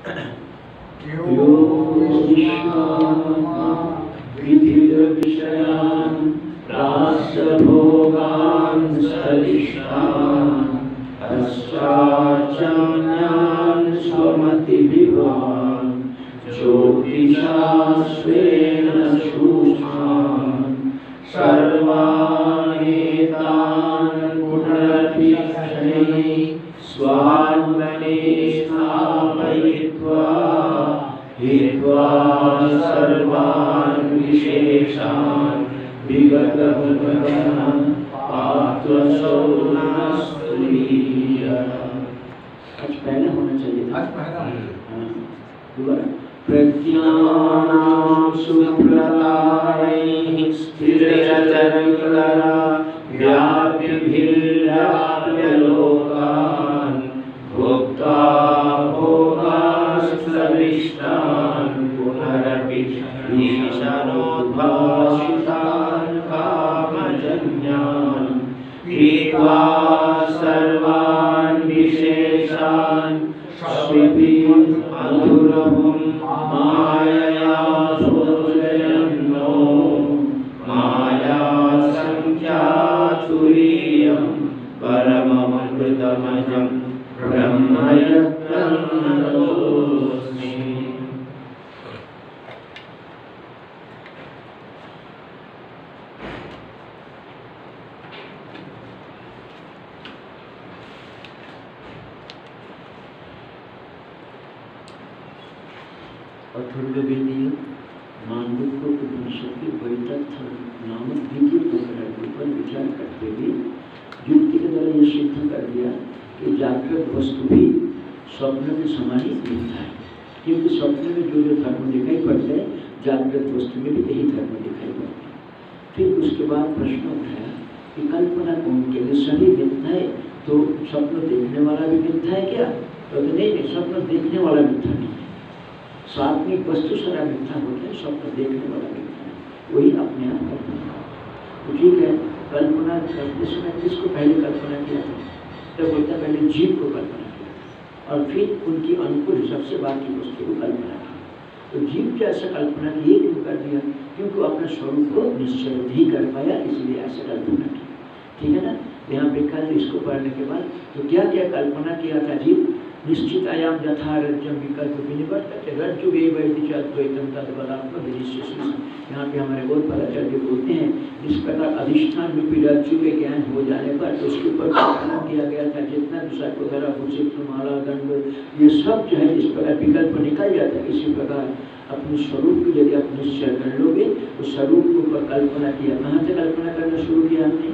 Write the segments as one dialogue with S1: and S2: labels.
S1: यो विश्वात्मा विधिर्विषयान् रासभोगान् सरिष्ठान् पश्चाच्चान्यान् स्वमतिविभान् ज्योतिषा स्वेन सूक्ष्मान् सर्वानेतान् पुनरपि शनैः स्वात्मने स्थापयित्वा हित्वा सर्वान् विशेषान् विगतभुवनं आत्मसौनस्तुल्यः। आज पहले होना चाहिए था। आज पहला दोबारा प्रज्ञानां सुप्रतारैः स्थिरचरकरा व्याप्यभिर्व्याप्य लोकान् भोक्ता भोगास्तविष्टान् पुनरपि ईशनोद्भासितान् कामजन्यान् पीत्वा सर्वान् विशेषान् स्विभिः अधुरमुं मायया सोजयन्नो माया संख्यातुरीयं परममृतमजं ब्रह्म यत्तन्नतोऽस्मि। अथर्ववेदीय मांडव्य उपनिषद के वैतथ्य नामक द्वितीय प्रकरण पर विचार करते हुए युक्ति के द्वारा यह सिद्ध कर दिया कि जागृत वस्तु भी स्वप्न के समान ही मिलता है, क्योंकि स्वप्न में जो धर्म दिखाई पड़ता है जागृत वस्तु में भी यही धर्म दिखाई पड़ता है। फिर उसके बाद प्रश्न उठाया कि कल्पना कौन के लिए सभी मिलता है, तो स्वप्न देखने वाला भी मिलता है क्या? तो नहीं, स्वप्न देखने वाला मिलता नहीं, सात्विक वस्तु सारा मिथ्या होता है, स्वप्न देखने वाला मिथ्या है, वही अपने आप कल्पना। तो ठीक है, कल्पना करते समय किसको पहले कल्पना किया था? तो बोलता पहले जीव को कल्पना किया और फिर उनकी अनुकूल हिसाब से बाकी वस्तु को कल्पना की। तो जीव की ऐसा कल्पना की क्यों कर दिया? क्योंकि अपने स्वरूप को निश्चय नहीं कर पाया, इसलिए ऐसा कल्पना की। ठीक है ना? यहाँ पे कल इसको पढ़ने के बाद तो क्या क्या कल्पना किया था जीव? निश्चित आयाम यथा रज्जम विकल्प विनिवर्तते रज्जु द्वैतम तद्बलात्म विनिश्चय। यहाँ पे हमारे बहुत पदाचार्य बोलते हैं इस प्रकार अधिष्ठान रूपी रज्जु के ज्ञान हो जाने पर तो उसके ऊपर कल्पना किया गया था जितना दूसरा को धरा भूषित माला दंड ये सब जो है इस प्रकार विकल्प निकल जाता है। इसी प्रकार अपने स्वरूप को यदि आप निश्चय कर लोगे तो स्वरूप के ऊपर कल्पना किया। कहाँ से कल्पना करना शुरू किया हमने?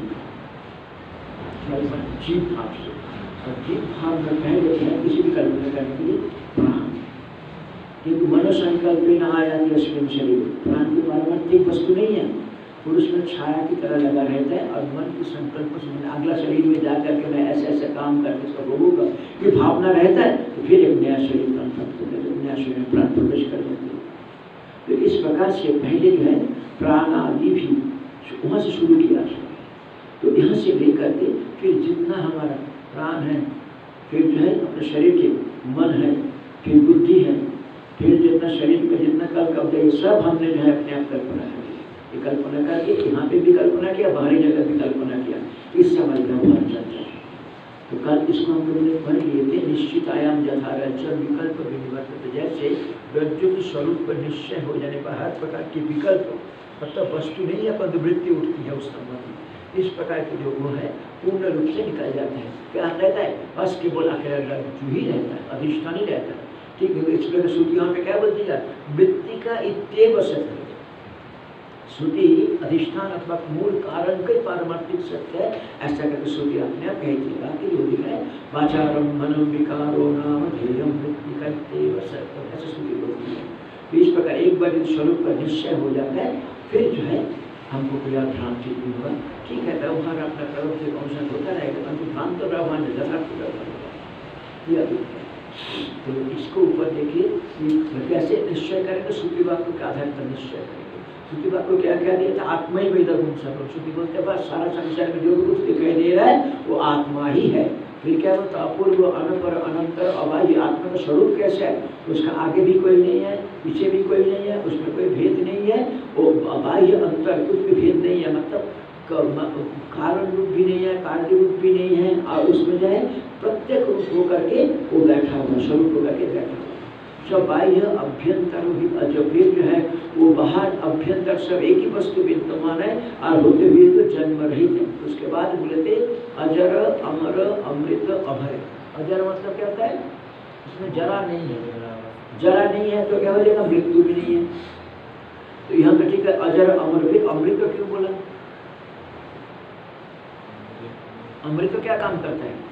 S1: जीव भाव से। और जीव भाव में पहले है किसी भी कल्पना करने के लिए प्राण, क्योंकि मनोसंकल्प न आयाति अस्मिन् शरीर। प्राण की पारमार्थिक वस्तु नहीं है, पुरुष में छाया की तरह लगा रहता है और मन की संकल्प से अगला शरीर में जाकर के मैं ऐसे ऐसे काम करके इसका भोगूंगा ये भावना रहता है, तो फिर एक नया शरीर प्राप्त होता है, नया शरीर में प्राण प्रवेश कर देते हैं। तो इस प्रकार से पहले जो है प्राण आदि भी वहाँ से शुरू किया, तो यहाँ से लेकर के फिर जितना हमारा प्राण है, फिर जो है अपने शरीर के मन है, फिर बुद्धि है, फिर जितना शरीर में जितना कल कब्जा ये सब हमने जो है अपने आप कल्पना कर ली। ये कल्पना करके यहाँ पे भी कल्पना किया, बाहरी जगह भी कल्पना किया, इससे हमारे व्यवहार चलता है। तो कल इसको हम लोगों ने पढ़ लिए थे निश्चित आयाम यथा रज्जु विकल्प विनिवर्तते। जैसे रज्जु के स्वरूप पर निश्चय हो जाने पर हर प्रकार के विकल्प मतलब वस्तु नहीं है परंतु वृत्ति उठती है उस संबंध में। इस प्रकार के जो गुण है पूर्ण रूप से निकल जाते हैं। क्या रहता है? बस केवल आखिर रज्जु ही रहता है, अधिष्ठान ही रहता है। ठीक है, इस प्रकार श्रुति यहाँ पे क्या बोलती है? वृत्ति का इत्येव सत्य। श्रुति अधिष्ठान अथवा मूल कारण के पारमार्थिक सत्य है, ऐसा करके श्रुति अपने आप कहती है कि जो है वाचारम मनम विकारो नाम ध्येयम वृत्ति का इत्येव सत्य, ऐसा श्रुति बोलती है। तो इस प्रकार एक बार इस स्वरूप का निश्चय हो जाता है फिर जो है हमको कोई भ्रांति नहीं होगा। ठीक है, व्यवहार अपना प्रवृत्ति अनुसार होता रहेगा, परंतु भ्रांत व्यवहार में यथार्थ व्यवहार होगा। तो इसको ऊपर देखिए कैसे निश्चय करेंगे? श्रुति वाक्य के आधार पर निश्चय करेंगे। श्रुति वाक्य क्या क्या दिया था? आत्मा ही वेद गुण सब। श्रुति बोलते बस सारा संसार में जो कुछ दिखाई दे रहा है वो आत्मा ही है, फिर क्या होता है? अपूर्व, अनपर, अनंतर, अबाह्य। आत्मा का स्वरूप कैसा है? उसका आगे भी कोई नहीं है, पीछे भी कोई नहीं है, उसमें कोई भेद नहीं है, वो अबाह्य अंतर कुछ भी भेद नहीं है, मतलब कारण रूप भी नहीं है, कार्य रूप भी नहीं है, और उसमें जो है प्रत्येक रूप होकर के वो बैठा हुआ, स्वरूप होकर के बैठा हुआ। सब बाह्य अभ्यंतर जो फिर जो है वो बाहर अभ्यंतर सब एक ही वस्तु विद्यमान है, और होते हुए तो जन्म रहित है। उसके बाद बोले थे अजर अमर अमृत अभय। अजर मतलब क्या होता है? उसमें जरा नहीं है, जरा नहीं है तो क्या हो जाएगा? मृत्यु भी नहीं है। तो यहाँ पे ठीक है, अजर अमर। फिर अमृत क्यों बोला? अमृत क्या काम करता है?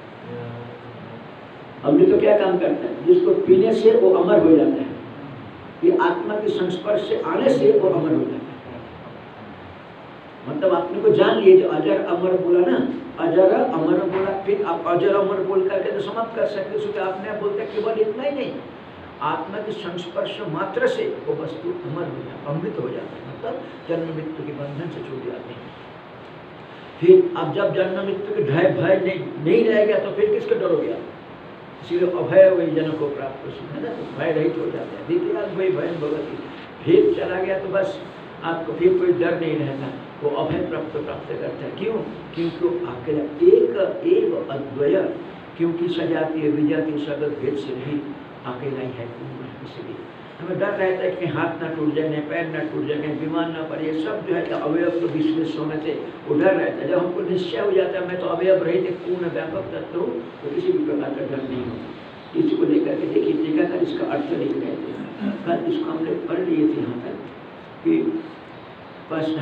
S1: अमृत क्या काम करता है? जिसको पीने से वो अमर हो जाता है, ये आत्मा के संस्पर्श से आने से वो अमर हो जाता है। मतलब आपने को जान लिए, जो अजर अमर बोला ना, अजर अमर बोला, फिर आप अजर अमर बोल करके तो समाप्त कर सकते। उसके आपने बोलते केवल इतना ही नहीं, आत्मा के संस्पर्श मात्र से वो वस्तु अमर हो जाता है, अमृत हो जाता है, मतलब जन्म मृत्यु के बंधन से छूट जाते हैं। फिर अब जब जन्म मृत्यु के भय नहीं रहेगा तो फिर किसके डरोगे आप? इसीलिए अभय वही जन को प्राप्त है ना, तो भय रहित हो जाते हैं। द्वितीय वही भय भगवती, भेद चला गया तो बस आपको फिर कोई डर नहीं रहता, वो अभय प्राप्त करता है। क्यों? क्योंकि वो अकेला एक अद्वय, क्योंकि सजातीय विजातीय सगत भेद से रहित अकेला ही है। इसलिए हमें डर रहता है कि हाथ ना टूट जाए, पैर ना टूट जाए, बीमार ना पड़े, ये सब जो है अवयव तो विश्लेष होने से वो डर रहता है। जब हमको निश्चय हो जाता है मैं तो अवयव रहित एक पूर्ण व्यापक तत्व हूँ, तो किसी भी प्रकार का डर नहीं होता। इसी को लेकर के देखिए टीकाकार इसका अर्थ लिख रहे थे, कल इसको हमने पढ़ लिए थे यहाँ तक कि बस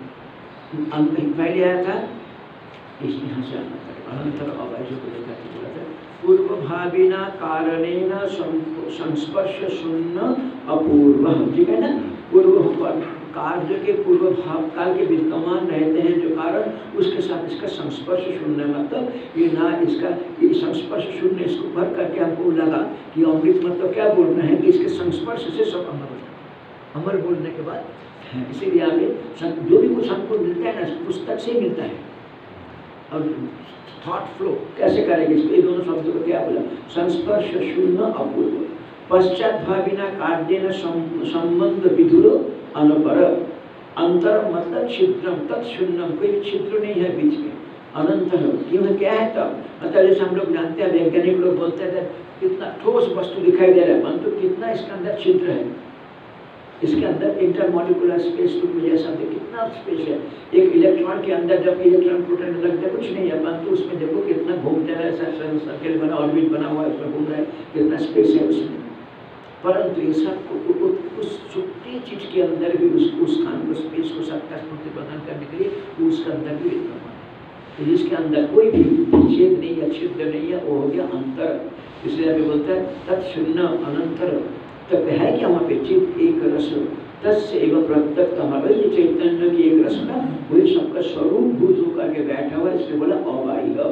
S1: पहले आया था इस यहाँ से आना था अनंतर अवैध को लेकर के बोला था पूर्व भाविना कारणेन संस्पर्श शून्य अपूर्व, ठीक है ना। पूर्व कार्य के पूर्व भाव काल के विद्यमान रहते हैं जो कारण, उसके साथ इसका संस्पर्श शून्य, मतलब ये ना इसका ये संस्पर्श शून्य, इसको भर करके हमको लगा कि अमृत मतलब क्या बोलना है कि इसके संस्पर्श से सब अमर हो जाए। अमर बोलने के बाद इसीलिए आगे जो भी कुछ हमको मिलता है ना पुस्तक से मिलता है। और थॉट फ्लो कैसे करेंगे इसको? ये दोनों शब्दों को क्या बोला? संस्पर्श शून्य अपूर्व। पश्चात भाविना कार्य संबंध विधुर अनपर, अंतर मतलब छिद्रम तत्शून्यम, कोई छिद्र नहीं है बीच में। अनंतर क्यों क्या है तब? मतलब जैसे हम लोग जानते हैं, वैज्ञानिक लोग बोलते थे कितना ठोस वस्तु दिखाई दे रहा है, परंतु कितना इसके अंदर छिद्र है, इसके अंदर इंटरमॉलिकुलर स्पेस जैसा कितना स्पेस है। एक इलेक्ट्रॉन के अंदर जब इलेक्ट्रॉन प्रोटॉन लगता कुछ नहीं है, परंतु उसमें देखो कितना घूमते रहा है, सर्किल बना, ऑर्बिट बना हुआ है, उसमें घूम रहा है, कितना स्पेस है उसमें। परंतु ये सब उस छोटी चीज के अंदर भी उस स्थान को स्पेस को सत्ता स्फूर्ति प्रदान करने के लिए उसके अंदर भी विद्यमान है। तो जिसके अंदर कोई भी छेद नहीं है, छिद्र नहीं है, वो हो गया अंतर। इसलिए अभी बोलता है तत्शून्य अनंतर, तब है क्या वहाँ पे? चित्त एक रस तस्य एवं प्रत्यक्त, हमारे ये चैतन्य की एक रस का वही सबका स्वरूप भूत होकर के बैठा हुआ, इसलिए बोला अबाह्य।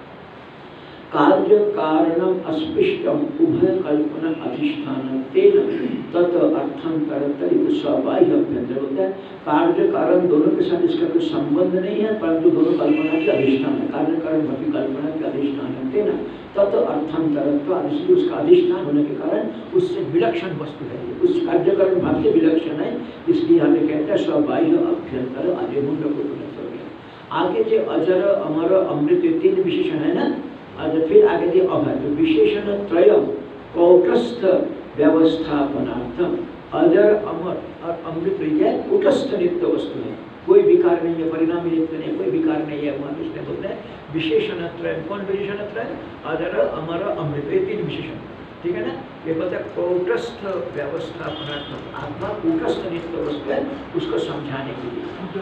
S1: कार्य कारणम अस्पृष्टम उभय कल्पना अधिष्ठान तेन तत् अर्थांतरित स्वाबाह्य अभ्यंतर होता है। कार्य कारण दोनों के साथ इसका कोई संबंध नहीं है, परंतु दोनों कल्पना के अधिष्ठान है। कार्य कारण भक्ति कल्पना के अधिष्ठान है, तेन तत् अर्थांतरत्व, इसलिए उसका अधिष्ठान होने के कारण उससे विलक्षण वस्तु है, उस कार्यकरण भाव से विलक्षण है, इसलिए हमें कहते हैं स्वाबाह्य अभ्यंतर अजमुंड को हो गया। आगे जो अजर अमर अमृत तीन विशेषण है ना, फिर आगे दिए अभय, तो विशेषण त्रय कौटस्थ व्यवस्थापनार्थम, अजर अमर और अमृत कूटस्थ नित्य वस्तु है, कोई विकार नहीं है, परिणाम नित्य नहीं, कोई विकार नहीं है। वहाँ इसलिए बोलते हैं विशेषण त्रय। कौन विशेषण त्रय? अजर अमर अमृत, ये तीन विशेषण, ठीक है ना। ये बोलते हैं कौटस्थ व्यवस्थापनार्थम, आत्मा कूटस्थ नित्य वस्तु है, उसको समझाने के लिए।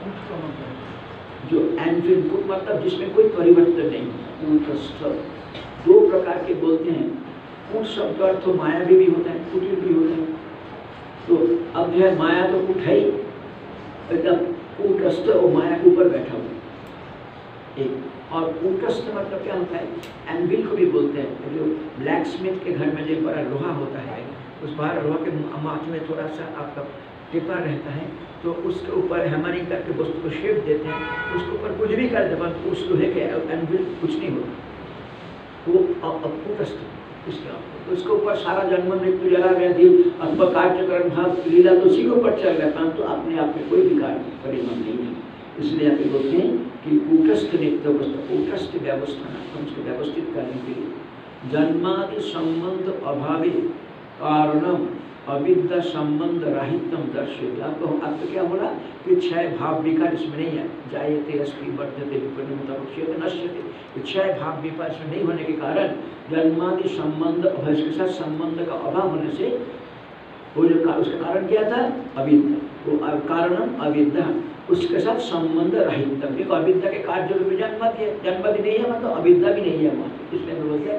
S1: जो एनफिल मतलब जिसमें कोई परिवर्तन नहीं, कूटस्थ दो प्रकार के बोलते हैं। कूट शब्द का अर्थ मायावी भी होता है, कुटिल भी होता है। तो अब जो है माया तो कुट है ही, एकदम कूटस्थ और माया के ऊपर बैठा हुआ एक। और कूटस्थ मतलब क्या होता है? एनविल को भी बोलते हैं, जो ब्लैक स्मिथ के घर में जो बड़ा लोहा होता है, उस बाहर लोहा के माथ में थोड़ा सा आपका टिपा रहता है, तो उसके ऊपर हैमरिंग करके वस्तु को शेप देते हैं, उसके ऊपर कुछ भी कर दे, उस लोहे के एनविल कुछ नहीं होता। वो कूटस्थ, उसके ऊपर सारा जन्म मृत्यु जला व्याधि अथवा कार्यकरण भाव लीला तो उसी के ऊपर चल रहा है, परंतु अपने आप में कोई भी कार्य परिणाम नहीं है। इसलिए आप बोलते हैं कि कूटस्थ नित्य कूटस्थ व्यवस्था उसको व्यवस्थित करने के लिए जन्मादि संबंध अभावे कारणम अविद्या संबंध राहित्यम दर्शयति। आपको क्या बोला कि क्षय भाव विकार इसमें नहीं है, जायते अस्ति वर्धते विपरिणमते नश्यते, क्षय भाव विकार इसमें नहीं होने के कारण जन्मादि संबंध इसके साथ संबंध का अभाव होने से वो जो उसका कारण क्या था अविद्या, वो कारणम अविद्या उसके साथ संबंध राहित्यम। देखो अविद्या के कार्य जो जन्म भी नहीं है मतलब अविद्या भी नहीं है वहाँ, इसलिए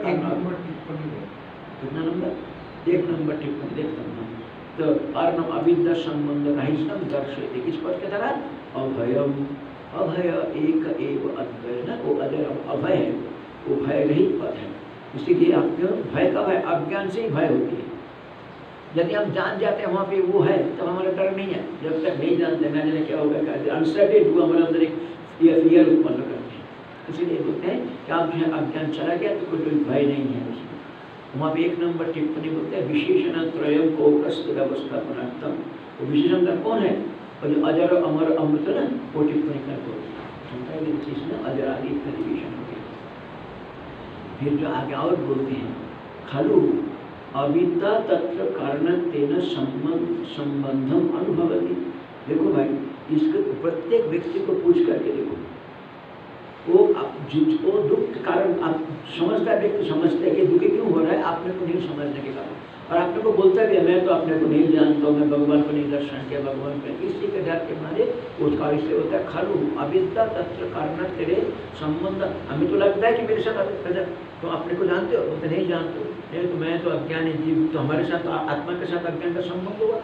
S1: कितना नंबर 1 नंबर टिप्पणी देखता हूँ। तो कारणम अविद्या संबंध राहित्यम दर्शयति, किस पद के तरह अभयम, अभय एक एव अद्वय ना, वो अभय है, वो भय रहित पद है। इसीलिए आपको भय का भय अज्ञान से ही भय होती है। यदि हम जान जाते हैं वहाँ पे वो है तो हमारा डर नहीं है, जब तक नहीं जानते ना जाने क्या होगा, क्या अनसर्टेन हुआ हमारे अंदर एक फियर उत्पन्न करते हैं। इसीलिए बोलते हैं कि आप जो है अज्ञान चला गया तो कोई भय नहीं है उसमें। वहाँ पे 1 नंबर टिप्पणी बोलते हैं विशेषण त्रयम कोकस्त व्यवस्थापनार्थम। वो विशेषण का कौन है, और जो अजर अमर अमृत ना वो टिप्पणी कर बोलते अजर आदि इत्यादि विशेषण हो गया। फिर जो आगे और बोलते हैं खलु अविद्या तत्र कारण तेन संबंधम अनुभवती। देखो भाई इसके प्रत्येक व्यक्ति को पूछ करके देखो, वो दुख के कारण आप समझता है, व्यक्ति समझता है कि दुखी क्यों हो रहा है, आपने को नहीं समझने के कारण, और आपने को बोलता भी है मैं तो अपने को नहीं जानता हूँ, मैं भगवान को नहीं दर्शन किया, भगवान को इसी के डर के मारे उसका इसलिए होता है खलु अविद्या तत्र कारण तेरे संबंध। हमें तो लगता है कि मेरे साथ तो अपने को जानते हो, तो नहीं जानते हो, तो मैं तो अज्ञानी जीव, तो हमारे साथ आत्मा के साथ अज्ञान का संबंध हुआ।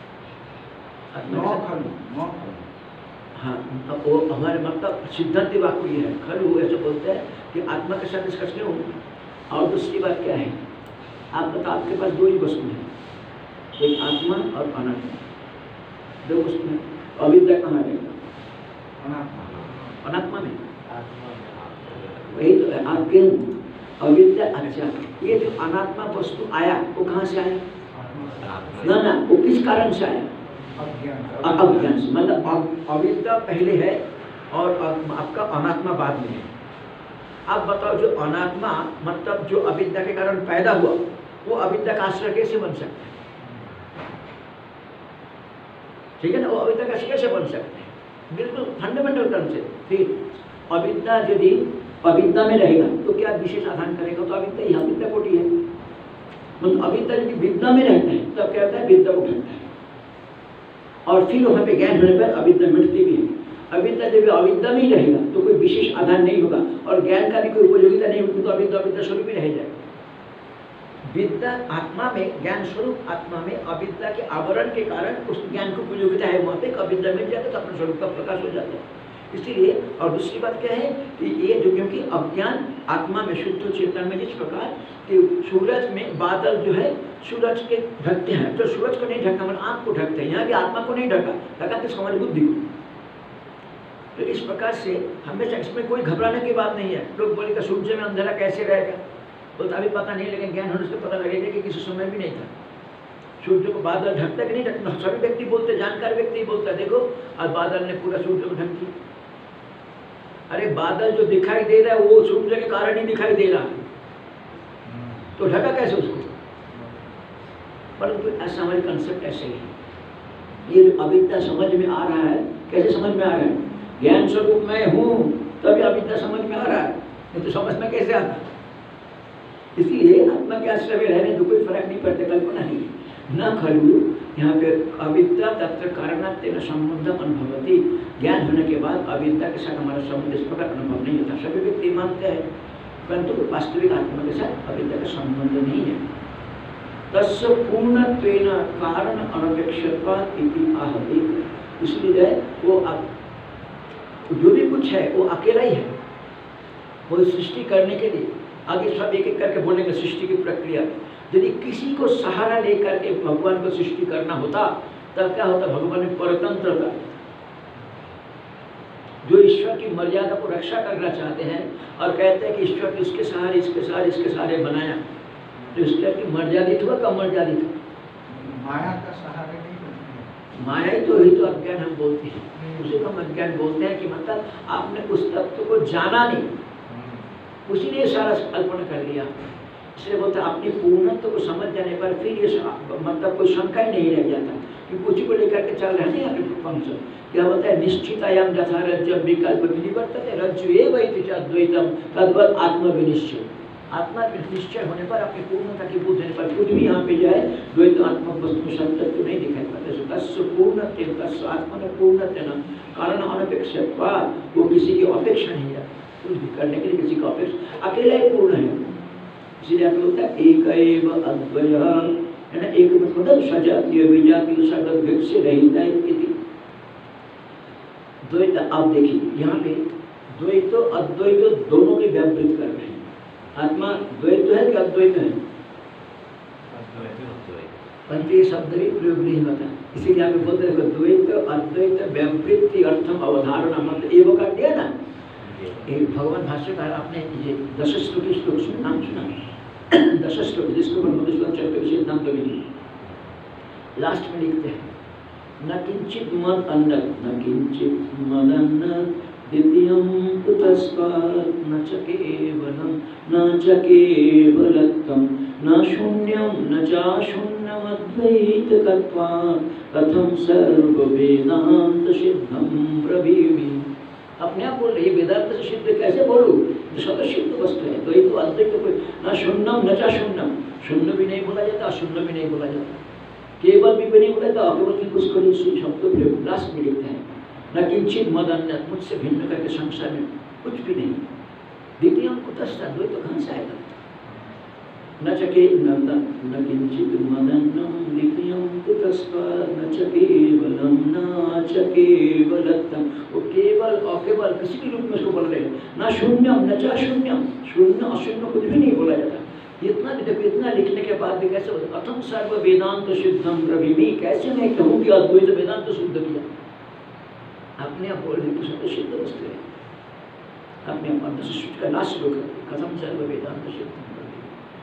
S1: हाँ वो हमारे मतलब सिद्धांत वाक्य ये है खलु, ऐसे बोलते हैं कि आत्मा के साथ डिस्कस क्यों। और दूसरी बात क्या है, आप बताओ आपके पास 2 ही वस्तु हैं, एक आत्मा और अनात्मा, 2 वस्तु हैं। अविद्या कहाँ रहेगा, अनात्मा में, वही तो है आपके अविद्या। अच्छा ये जो अनात्मा वस्तु आया वो कहाँ से आया, ना वो किस कारण से आया, अज्ञान से। मतलब अविद्या पहले है और आपका अनात्मा बाद में है। आप बताओ जो अनात्मा मतलब जो अविद्या के कारण पैदा हुआ वो अविद्या का आश्रय कैसे बन सकता है, ठीक है ना, वो अविद्या का कैसे बन सकते हैं, बिल्कुल फंडामेंटल टर्म से। फिर अविद्या यदि अविद्या में रहेगा तो क्या विशेष आधान करेगा, तो अविद्या ही अविद्या कोटि है। मतलब अविद्या यदि विद्या में रहता है तब क्या होता है, विद्या को घटता है, और फिर वहाँ पे ज्ञान होने पर अविद्या मिटती भी है। अविद्या जब अविद्या में ही रहेगा तो कोई विशेष आधार नहीं होगा और ज्ञान का भी कोई उपयोगिता नहीं होगी, तो अविद्या स्वरूप ही रह जाएगा। विद्या आत्मा में, ज्ञान स्वरूप आत्मा में अविद्या के आवरण के कारण उस ज्ञान की उपयोगिता है, वहाँ पे अविद्या मिट जाता है तो अपने स्वरूप का प्रकाश हो जाता है। इसीलिए और दूसरी बात क्या है कि ये जो क्योंकि अज्ञान आत्मा में शुद्ध चेतन में जिस प्रकार कि सूरज में बादल जो है सूरज के ढकते हैं, तो सूरज को नहीं ढका मतलब आँख को ढकते हैं, यहाँ भी आत्मा को नहीं ढका किस हमारी बुद्धि को। तो इस प्रकार से हमेशा इसमें कोई घबराने की बात नहीं है। लोग बोलेगा सूर्य में अंधेरा कैसे रहेगा, बोलता अभी पता नहीं, लेकिन ज्ञान होने से पता लगेगा कि किसी समय भी नहीं था। सूर्य को बादल ढकता कि नहीं ढकता, सभी व्यक्ति बोलते, जानकार व्यक्ति बोलता देखो आज बादल ने पूरा सूर्य को ढक दिया। अरे बादल जो दिखाई दे रहा है वो सूर्य के कारण ही दिखाई दे रहा है, तो ढका कैसे उसको। परंतु ऐसा हमारे कंसेप्ट ऐसे ही है। ये अविद्या समझ में आ रहा है, कैसे समझ में आ रहा है, ज्ञान स्वरूप मैं हूँ तभी अविद्या समझ में आ रहा है, नहीं तो समझ में कैसे आता। इसलिए आत्मा के आश्रय में रहने तो कोई फर्क नहीं पड़ता, कल्पना नहीं न खलु। यहाँ पे अविद्या तत्र कारणात् तेन संबंधम अनुभवति, ज्ञान होने के बाद अविद्या के साथ हमारा संबंध इस प्रकार अनुभव नहीं होता। सभी व्यक्ति मानते हैं परंतु वास्तविक आत्मा के साथ अविद्या का संबंध नहीं है। तस्य पूर्णत्वेन कारण अनपेक्षत्वात् इति आहति। इसलिए वो जो भी कुछ है वो अकेला ही है, वो सृष्टि करने के लिए आगे सब एक एक करके बोलेंगे सृष्टि की प्रक्रिया। यदि किसी को सहारा लेकर के भगवान को सृष्टि करना होता तब क्या होता, भगवान में परतंत्रता, जो ईश्वर ईश्वर की मर्यादा को रक्षा करना चाहते हैं और कहते हैं कि ईश्वर ने इसके सहारे बनाया, तो ईश्वर की मर्यादित हुआ कम मर्यादित हुआ?
S2: माया का सहारे नहीं बनते।
S1: माया ही तो अज्ञान हम बोलते हैं, उसी को हम अज्ञान बोलते हैं कि मतलब आपने उस तत्व को जाना नहीं, उसी ने सारा कल्पना कर लिया। इसलिए बोलते हैं अपनी पूर्णत्व को समझ जाने पर फिर ये मतलब कोई शंका ही नहीं रह जाता कि कुछ को लेकर के चल रहे हैं फंक्शन। क्या होता है? निश्चितायाम यथा रज्जु विकल्प विनिवर्तते रज्जु एव इति च अद्वैतम तद्वत् आत्मविनिश्चय। आत्मा निश्चय होने पर अपनी पूर्णता की बुद्धि होने पर कुछ भी यहाँ पे जाए द्वैतात्मक वस्तु शब्द तो नहीं दिखाई पड़ता। तस्य पूर्णत्व तस्य आत्मा पूर्णत्व न कारण अनपेक्षत्वात्, वो किसी की अपेक्षा नहीं है, कुछ भी करने के लिए किसी का अपेक्षा, अकेला ही पूर्ण है। इसलिए आप बोलता है एक एव अद्वय है ना, एक मतलब सजातीय विजातीय सगत भेद से रहित है इति। द्वैत आप देखिए यहाँ पे द्वैत अद्वैत दोनों के व्यावृत कर रहे हैं। आत्मा द्वैत है कि अद्वैत है? परंतु ये शब्द भी प्रयोग नहीं होता, इसीलिए आप बोलते हैं द्वैत अद्वैत व्यावृत्ति अर्थम अवधारणा, मतलब एवं का दिया ना। एक भगवान भाष्यकार आपने ये दश श्लोकी श्लोक सुन नाम सुना, दश श्लोक जिसको मधुसूदन चरित्र के सिद्धांत में लास्ट में लिखते हैं न किंचित मद अन्नत न किंचित मदन्नत द्वितीयं कुतस्तात् न च केवलं न च केवलत्वं न शून्यं न चाशून्यमद्वैतकत्वात् कथं सर्ववेदान्त सिद्धं ब्रवीमि। अपने आप बोल रही वेदांत से सिद्ध कैसे बोलूं? जो सदा सिद्ध वस्तु है तो ये तो अद्वैत कोई न शून्यम न चाशून्यम, शून्य भी नहीं बोला जाता अशून्य भी नहीं बोला जाता, केवल भी नहीं बोला जाता अकेवल की कुछ करी शब्द प्रयोग लास्ट में लिखते हैं न किंचित मद अन्यत्, मुझसे भिन्न करके संसार में कुछ भी नहीं। द्वितीयं कुतस्तात्, द्वैत तो कहाँ से आएगा? न च केवलं न किंचित मदन्नं द्वितीयं कुतस्तात् न च केवलं न च केवलत्वं, वो केवल अकेवल किसी भी रूप में उसको बोल रहे हैं। न शून्यम न च शून्यम, शून्य अशून्य कुछ भी नहीं बोला जाता। इतना भी देखो, इतना लिखने के बाद भी कैसे बोलते अथम सर्व वेदांत सिद्धम ब्रवीमि, कैसे मैं कहूँ कि अद्वैत वेदांत सिद्ध किया? अपने आप बोल रहे तो सिद्ध वस्तु है, अपने आप सूत्र का लास्ट श्लोक है कथम सर्व वेदांत सिद्धम ब्रवीमि।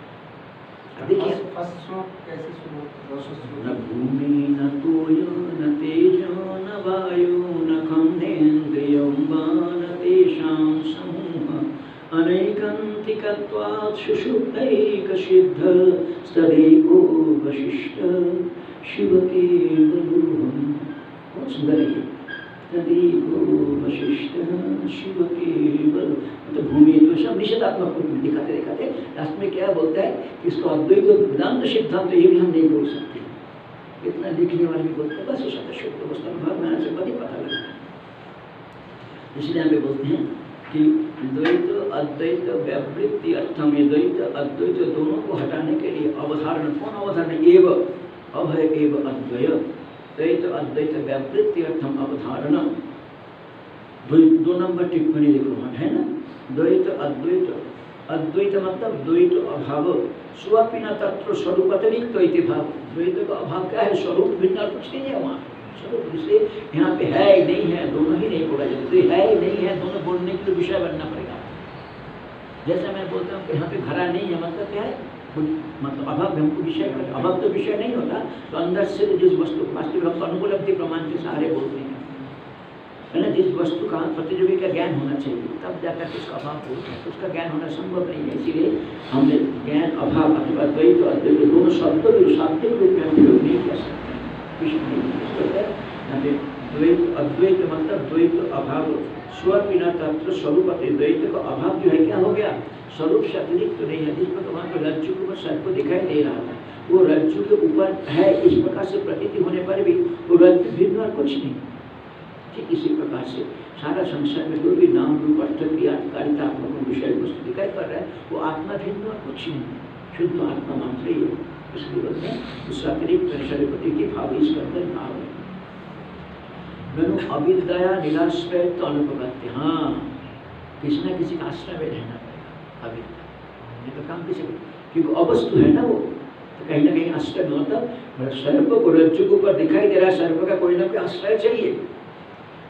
S1: देखिए
S2: कैसे शुरू?
S1: न भूमि न तोयो न तेजो न वायु न खंडेन्द्रियं वा न तेषां समूह अनैकान्तिकत्वात् सुषुप्तैकसिद्ध तदेको वशिष्ठ शिव केवलोऽहम्। बहुत सुंदर है तदेको वशिष्ठ शिव केवल, मतलब भूमि तो सब निषेधात्मक रूप में दिखाते लास्ट में क्या बोलता है कि इसको अद्वैत वेदांत सिद्धांत ये भी हम नहीं बोल सकते, इतना लिखने वाले भी बोलते हैं बस ये शब्द शुद्ध वस्तु भाव में से बड़ी पता लगता है। इसलिए हम बोलते हैं कि द्वैत अद्वैत व्यावृत्ति अर्थम, द्वैत अद्वैत दोनों को हटाने के लिए अवधारण, कौन अवधारण? एव अभय एव अद्वय, द्वैत अद्वैत व्यावृत्ति अर्थम अवधारणा। दो नंबर टिप्पणी देखो है ना, द्वैत अद्वैत, अद्वैत मतलब द्वैत अभाव, स्वपिना तत्व स्वरूपतरिक्त इति भाव। द्वैत का अभाव क्या है? स्वरूप भिन्न कुछ नहीं है वहाँ स्वरूप, इसलिए यहाँ पे है नहीं है दोनों ही नहीं बोला जाता, तो है नहीं है दोनों बोलने के लिए विषय बनना पड़ेगा। जैसे मैं बोलता हूँ कि यहाँ पे घड़ा नहीं है, मतलब क्या है? मतलब अभाव हमको विषय, अभाव तो विषय नहीं होता, तो अंदर से जिस वस्तु वास्तविक हम अनुपलब्धि प्रमाण के सहारे बोलते हैं है ना, जिस वस्तु का प्रतियोगी का ज्ञान होना चाहिए तब जाकर उसका अभाव होता है, उसका ज्ञान होना संभव नहीं है। इसीलिए हमने ज्ञान अभाव अथवा द्वैत अद्वैत दोनों शब्दों को शाब्दिक रूप में हम प्रयोग नहीं कर सकते। द्वैत अद्वैत मतलब द्वैत अभाव, स्वपिना तत्व स्वरूप, द्वैत का अभाव जो है क्या हो गया? स्वरूप से अतिरिक्त तो नहीं है। जिस प्रकार वहाँ पर रज्जु के ऊपर सर्प दिखाई दे रहा था, वो रज्जु के ऊपर है इस प्रकार से प्रतीति होने पर भी वो रज्जु भिन्न और कुछ नहीं। ठीक इसी प्रकार से सारा संसार में कोई भी नाम रूप अर्थ क्रियाकारिता आपको विषय वस्तु दिखाई पड़ रहा है, वो आत्मा भिन्न और कुछ नहीं, शुद्ध आत्मा मात्र ही है। इसलिए बोलते हैं उस अतिरिक्त शरीरपति की भाव इसके अंदर भाव है। मैंने अविद्या निराश्रय तो अनुपगत्य, हाँ किसी न किसी आश्रय में रहना पड़ेगा। अविद्या नहीं तो काम किसी, क्योंकि अवस्तु है ना वो, तो कहीं ना कहीं आश्रय मतलब सर्प को रज्जु के ऊपर दिखाई दे रहा है, सर्प का कोई ना कोई आश्रय चाहिए।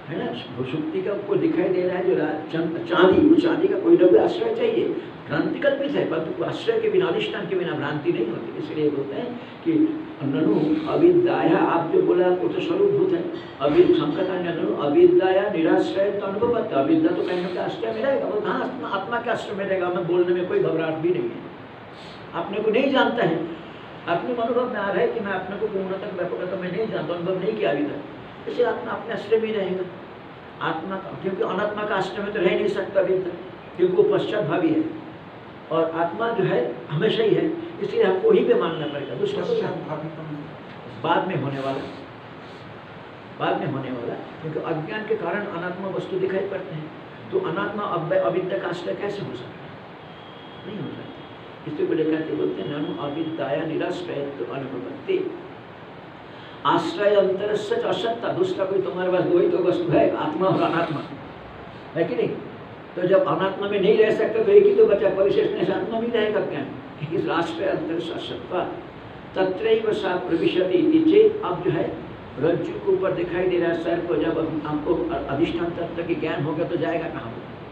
S1: है ना, सुक्ति का आपको दिखाई दे रहा है जो चांदी, वो चांदी का कोई ना कोई आश्रय चाहिए, भ्रांति कल्पित है, परंतु आश्रय के बिना, अधिष्ठान के बिना भ्रांति नहीं होती। इसलिए बोलते हैं कि ननु अविद्याया, आप जो बोला वो तो स्वरूपभूत है, ननु अविद्याया निराश्रय तो अनुभव, अविद्या तो कहने का आश्रय मिलेगा, वो कहाँ आत्मा का आश्रय मिलेगा, हमें बोलने में कोई घबराहट भी नहीं है। अपने को नहीं जानता है, अपने अनुभव में आ रहा है कि मैं अपने को पूर्णतः व्यापकता में नहीं जानता, अनुभव नहीं किया अभी तक, इसलिए आत्मा अपने आश्रय में रहेगा। आत्मा का, क्योंकि अनात्मा का आश्रय में तो रह नहीं सकता अभी तक, क्योंकि वो पश्चात भावी है, और आत्मा जो है हमेशा ही है, इसलिए हमको ही पे मानना पड़ेगा। दूसरा बाद में होने वाला, बाद में होने वाला, क्योंकि अज्ञान के कारण अनात्मा वस्तु दिखाई पड़ते हैं, तो अनात्मा अविद्या का आश्रय कैसे हो सकता है? नहीं हो सकता। इसी को लेकर के बोलते हैं ननु अविद्याया निराश्रय तो अनुभवति, आश्रय अंतर सच असत्ता, दूसरा कोई तुम्हारे पास वही तो वस्तु है, आत्मा और अनात्मा है कि नहीं। तो जब अनात्मा में नहीं रह सकते तो एक ही तो बचा, परिशेष में आत्मा भी रहेगा क्या? इस आश्रय अंतर सत्ता तत्रैव सा प्रविशति इति चेत, अब जो है रज्जु के ऊपर दिखाई दे रहा है सर को, जब हमको अधिष्ठान तत्व की ज्ञान होगा तो जाएगा कहाँ?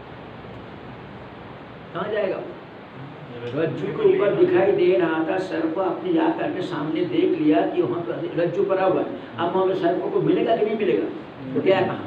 S1: कहाँ जाएगा? रज्जु के ऊपर दिखाई दे रहा था, सर्प अपने जाकर के सामने देख लिया कि वहाँ पर रज्जु पड़ा हुआ है, अब वहाँ पे सर्प को मिलेगा कि नहीं मिलेगा? तो गया कहाँ?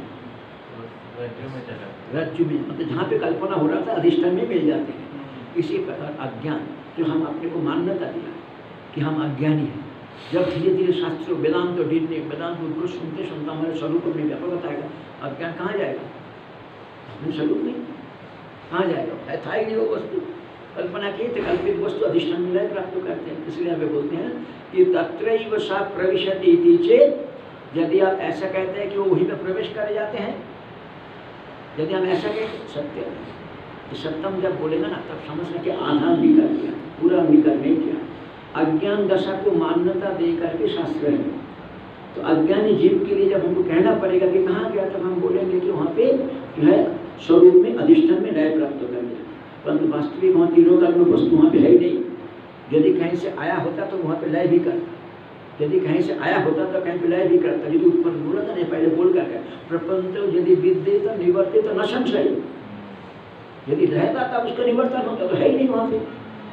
S1: रज्जु में, मतलब जहाँ पे कल्पना हो रहा था अधिष्ठान में मिल जाते हैं। इसी प्रकार अज्ञान, जो हम अपने को मान्यता दिया कि हम अज्ञानी हैं, जब धीरे धीरे शास्त्र वेदांत और वेदांत उनको सुनते सुनते हमारे स्वरूप में व्यापकता आएगा, अज्ञान कहाँ जाएगा? अपने स्वरूप में कहाँ जाएगा? था ही नहीं वो वस्तु, कल्पना की तो कल्पित वस्तु अधिष्ठान में लय प्राप्त करते हैं। इसलिए हमें बोलते हैं कि तत्रैव सा प्रविशति इति चेत, यदि आप ऐसा कहते हैं कि वो वहीं में प्रवेश कर जाते हैं, यदि हम ऐसा कहें सत्य, तो सत्यम जब बोलेगा ना तब समझना कि आधा अंगीकार किया, पूरा अंगीकार नहीं किया। अज्ञान दशा को मान्यता दे करके शास्त्र है, तो अज्ञानी जीव के लिए जब हमको कहना पड़ेगा कि कहाँ गया, तब हम बोलेंगे कि वहाँ पे जो है स्वरूप में अधिष्ठान में लय प्राप्त कर दिया, परंतु वास्तविक वहाँ तीनों काल में वस्तु वहाँ पे है ही नहीं। यदि कहीं से आया होता तो वहाँ पे लय भी करता, यदि कहीं से आया होता तो कहीं पे लय भी करता, यदि उत्पन्न बोला था नहीं पहले बोल करके प्रपंच यदि विद्य तो निवर्तित तो न संशय, यदि रहता तब उसका निवर्तन होता, तो है ही नहीं वहाँ पे,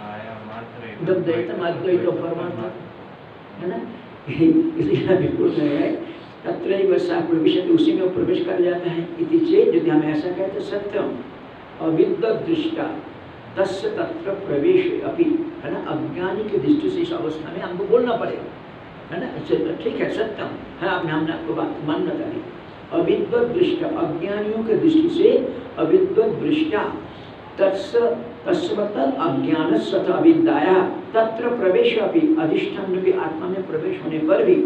S1: है ना। इसलिए बिल्कुल नहीं है, तत्रैव सा प्रविशति, उसी में प्रवेश कर जाता है। इति चेत, यदि हम ऐसा कहते सत्यम अविद्दृष्टा तस्य तत्र प्रवेश अपि, है ना, अज्ञानी की दृष्टि से इस अवस्था में हमको बोलना पड़ेगा, है ना। ठीक है, सत्यम है, हमने आपको बात मान्यता दी। अविद्दृष्टा, अज्ञानियों के दृष्टि से अविद्दृष्टा, तस्य मतलब अज्ञान सत अविद्याया तत्र प्रवेश अपि, अधिष्ठान में भी आत्मा में प्रवेश होने पर भी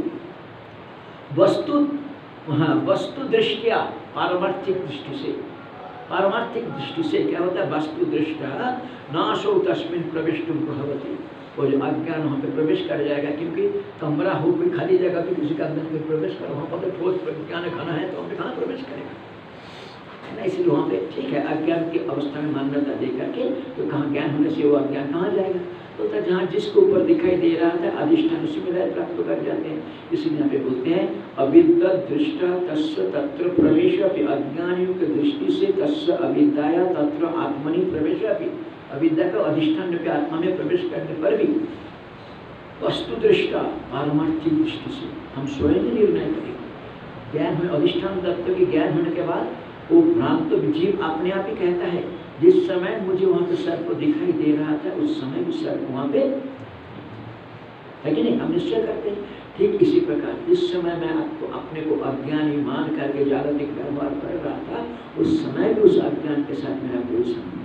S1: वस्तु दृष्टिया, पारमार्थिक दृष्टि से, पारमार्थिक दृष्टि से क्या होता है, वस्तु दृष्टा नाशो तस्मिन् प्रवेष्टुं प्रभवति, वो जो अज्ञान वहाँ पे प्रवेश कर जाएगा, क्योंकि कमरा हो कोई खाली जगह पे किसी का अंदर में प्रवेश कर, वहाँ पर तो ठोस ज्ञान खाना है तो हम कहाँ प्रवेश करेगा, है ना। इसलिए वहाँ पे ठीक है, अज्ञान की अवस्था में मान्यता दे करके, तो कहाँ ज्ञान होने से वो अज्ञान कहाँ जाएगा, तो जहाँ जिसके ऊपर दिखाई दे रहा था अधिष्ठान उसी में लय प्राप्त कर जाते हैं। इसलिए यहाँ पे बोलते हैं अविद्दृष्टा तस्य तत्र प्रवेश अपि, अज्ञानियों की दृष्टि से तस्य अविद्याया तत्र आत्मनि प्रवेश अपि, अविद्या का अधिष्ठान रूपी आत्मा में प्रवेश करने पर भी वस्तु दृष्टा, पारमार्थिक दृष्टि से हम स्वयं ही निर्णय करेंगे। ज्ञान में अधिष्ठान तत्व की ज्ञान होने के बाद वो भ्रांत जीव अपने आप ही कहता है, जिस समय मुझे वहाँ पे सर्प दिखाई दे रहा था उस समय भी सर्प वहाँ पे है कि नहीं, हम निश्चय करते हैं। ठीक इसी प्रकार जिस समय मैं आपको अपने को अज्ञानी मान करके जागतिक व्यवहार कर रहा था, उस समय भी उस अज्ञान के साथ मेरा कोई संबंध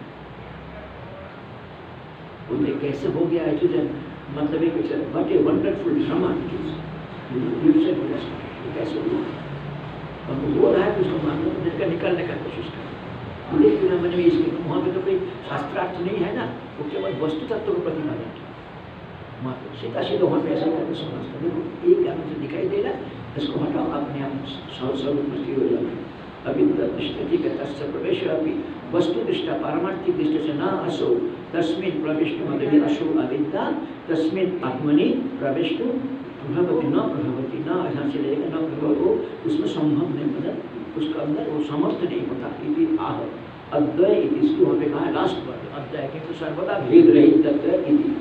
S1: नहीं। कैसे हो गया है, मतलब एक बट ए वंडरफुल ड्रामा कैसे हुआ, और वो हो रहा है, उसको मानना निकालने का कोशिश कर, लेकिन मैंने इसके वहाँ पे तो कोई शास्त्रार्थ नहीं है ना, वो केवल वस्तु तत्व को प्रतिपादन किया, सीधा सीधा वहाँ पे ऐसा करके समझता, देखो एक आदमी से दिखाई दे रहा है, इसको हटाओ, अपने आप स्वरूप में स्थिर हो जाए। अविद्दृष्टि के तस्य प्रवेश अपि, वस्तु दृष्टा पारमार्थिक दृष्टि से न असो तस्मिन् प्रवेश, मतलब असो अविद्या तस्मिन् आत्मनि प्रवेश प्रभवती न प्रभवती न ऐसा चलेगा न प्रभव, उसमें संभव नहीं, मतलब उसका अंदर वो समर्थ नहीं होता। इति आह अद्वय इति, इसको वहाँ पे कहा लास्ट वर्ड अद्वय के, तो सर्वदा भेद रहित अद्वय इति।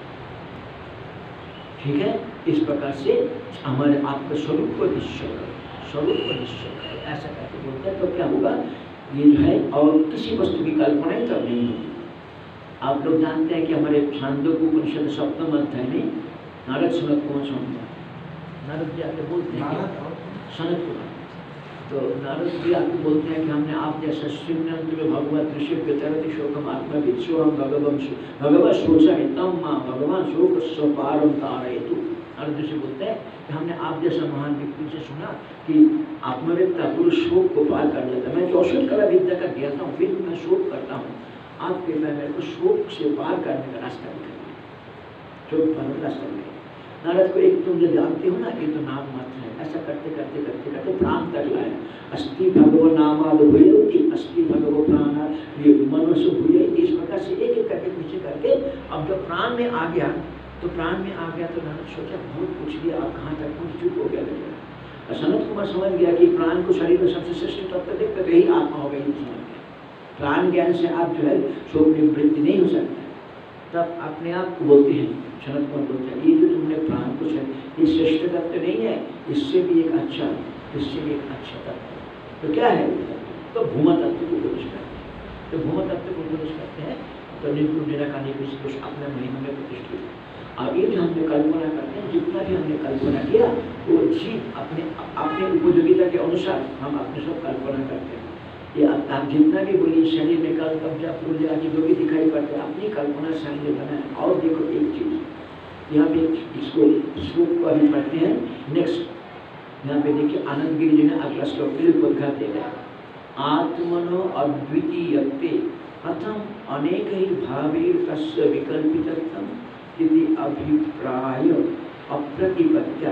S1: ठीक है, इस प्रकार से हमारे आत्मस्वरूप को निश्चय करो, स्वरूप को निश्चय करो, ऐसा करके बोलते हैं। तो क्या होगा, ये जो है और किसी वस्तु की कल्पना ही तब नहीं होगी। आप लोग जानते हैं कि हमारे छांदोग्य उपनिषद सप्तम अध्याय में नारद सनत कुमार स्वामी, नारद जी आके बोलते हैं सनत कुमार, तो नारद जी आके बोलते हैं कि हमने आप जैसा श्रीमंत में भगवत ऋषि पितरति शोकम आत्मा विश्व हम भगवत शोचा तम माँ भगवान शोक स्वपारम तारयतु। नारद ऋषि बोलते हैं कि हमने आप जैसा महान व्यक्ति से सुना कि आत्मवेत्ता पुरुष शोक को पार कर लेता है। मैं 64 कला विद्या का ज्ञाता हूँ, फिर मैं शोक करता हूँ, आपके मैं मेरे को शोक से पार करने का रास्ता दिखाइए, शोक पार का रास्ता दिखाइए। नारद को एक तुम जो जानते हो ना, ये तो नाम मात्र है। ऐसा करते करते करते करते प्राण तक लाए। अस्थि भगवो नामाद भूयोति, अस्थि भगवो प्राण मनुष्य भूयोति। इस प्रकार से एक एक करके पीछे करके अब जब प्राण में आ गया, तो प्राण में आ गया तो नारद सोचा बहुत पूछ लिया, आप कहाँ तक पहुँच, चुप हो गया लगेगा। सनत कुमार समझ गया कि प्राण को शरीर में सबसे श्रेष्ठ तत्व देखकर तो यही आत्मा हो गई, समझ गया। प्राण ज्ञान से आप जो है शोक निवृत्ति नहीं हो सकता। तब अपने आप को बोलते हैं, सनत कुमार बोलते हैं, ये जो तुमने प्राण को ये श्रेष्ठ तत्व नहीं है, इससे भी एक अच्छा, इससे भी एक अच्छा तत्व। तो क्या है? तो भूम तत्व को उपदेश करते हैं। तो भूम तत्व को उपदेश करते हैं तो निर्गुण निराकार कुछ अपने महिमा में प्रतिष्ठित। अब ये जो हमने कल्पना करते हैं, जितना भी हमने कल्पना किया वो ठीक अपने उपयोगिता के अनुसार हम अपने सब कल्पना करते हैं। ये आप जितना भी बोलिए शरीर में कल कब्जा पूजा आदि जो भी दिखाई पड़ते हैं, अपनी कल्पना शरीर बनाए। और देखो एक चीज़ यहाँ पे इसको श्लोक को अभी पढ़ते हैं। नेक्स्ट यहाँ पे देखिए आनंद गिरी जी ने अगला श्लोक के लिए उद्घाट दिया। आत्मनो अद्वितीयत्वे कथम अनेक ही भावे तस्य विकल्पितत्वम् इति अभिप्राय अप्रतिपत्या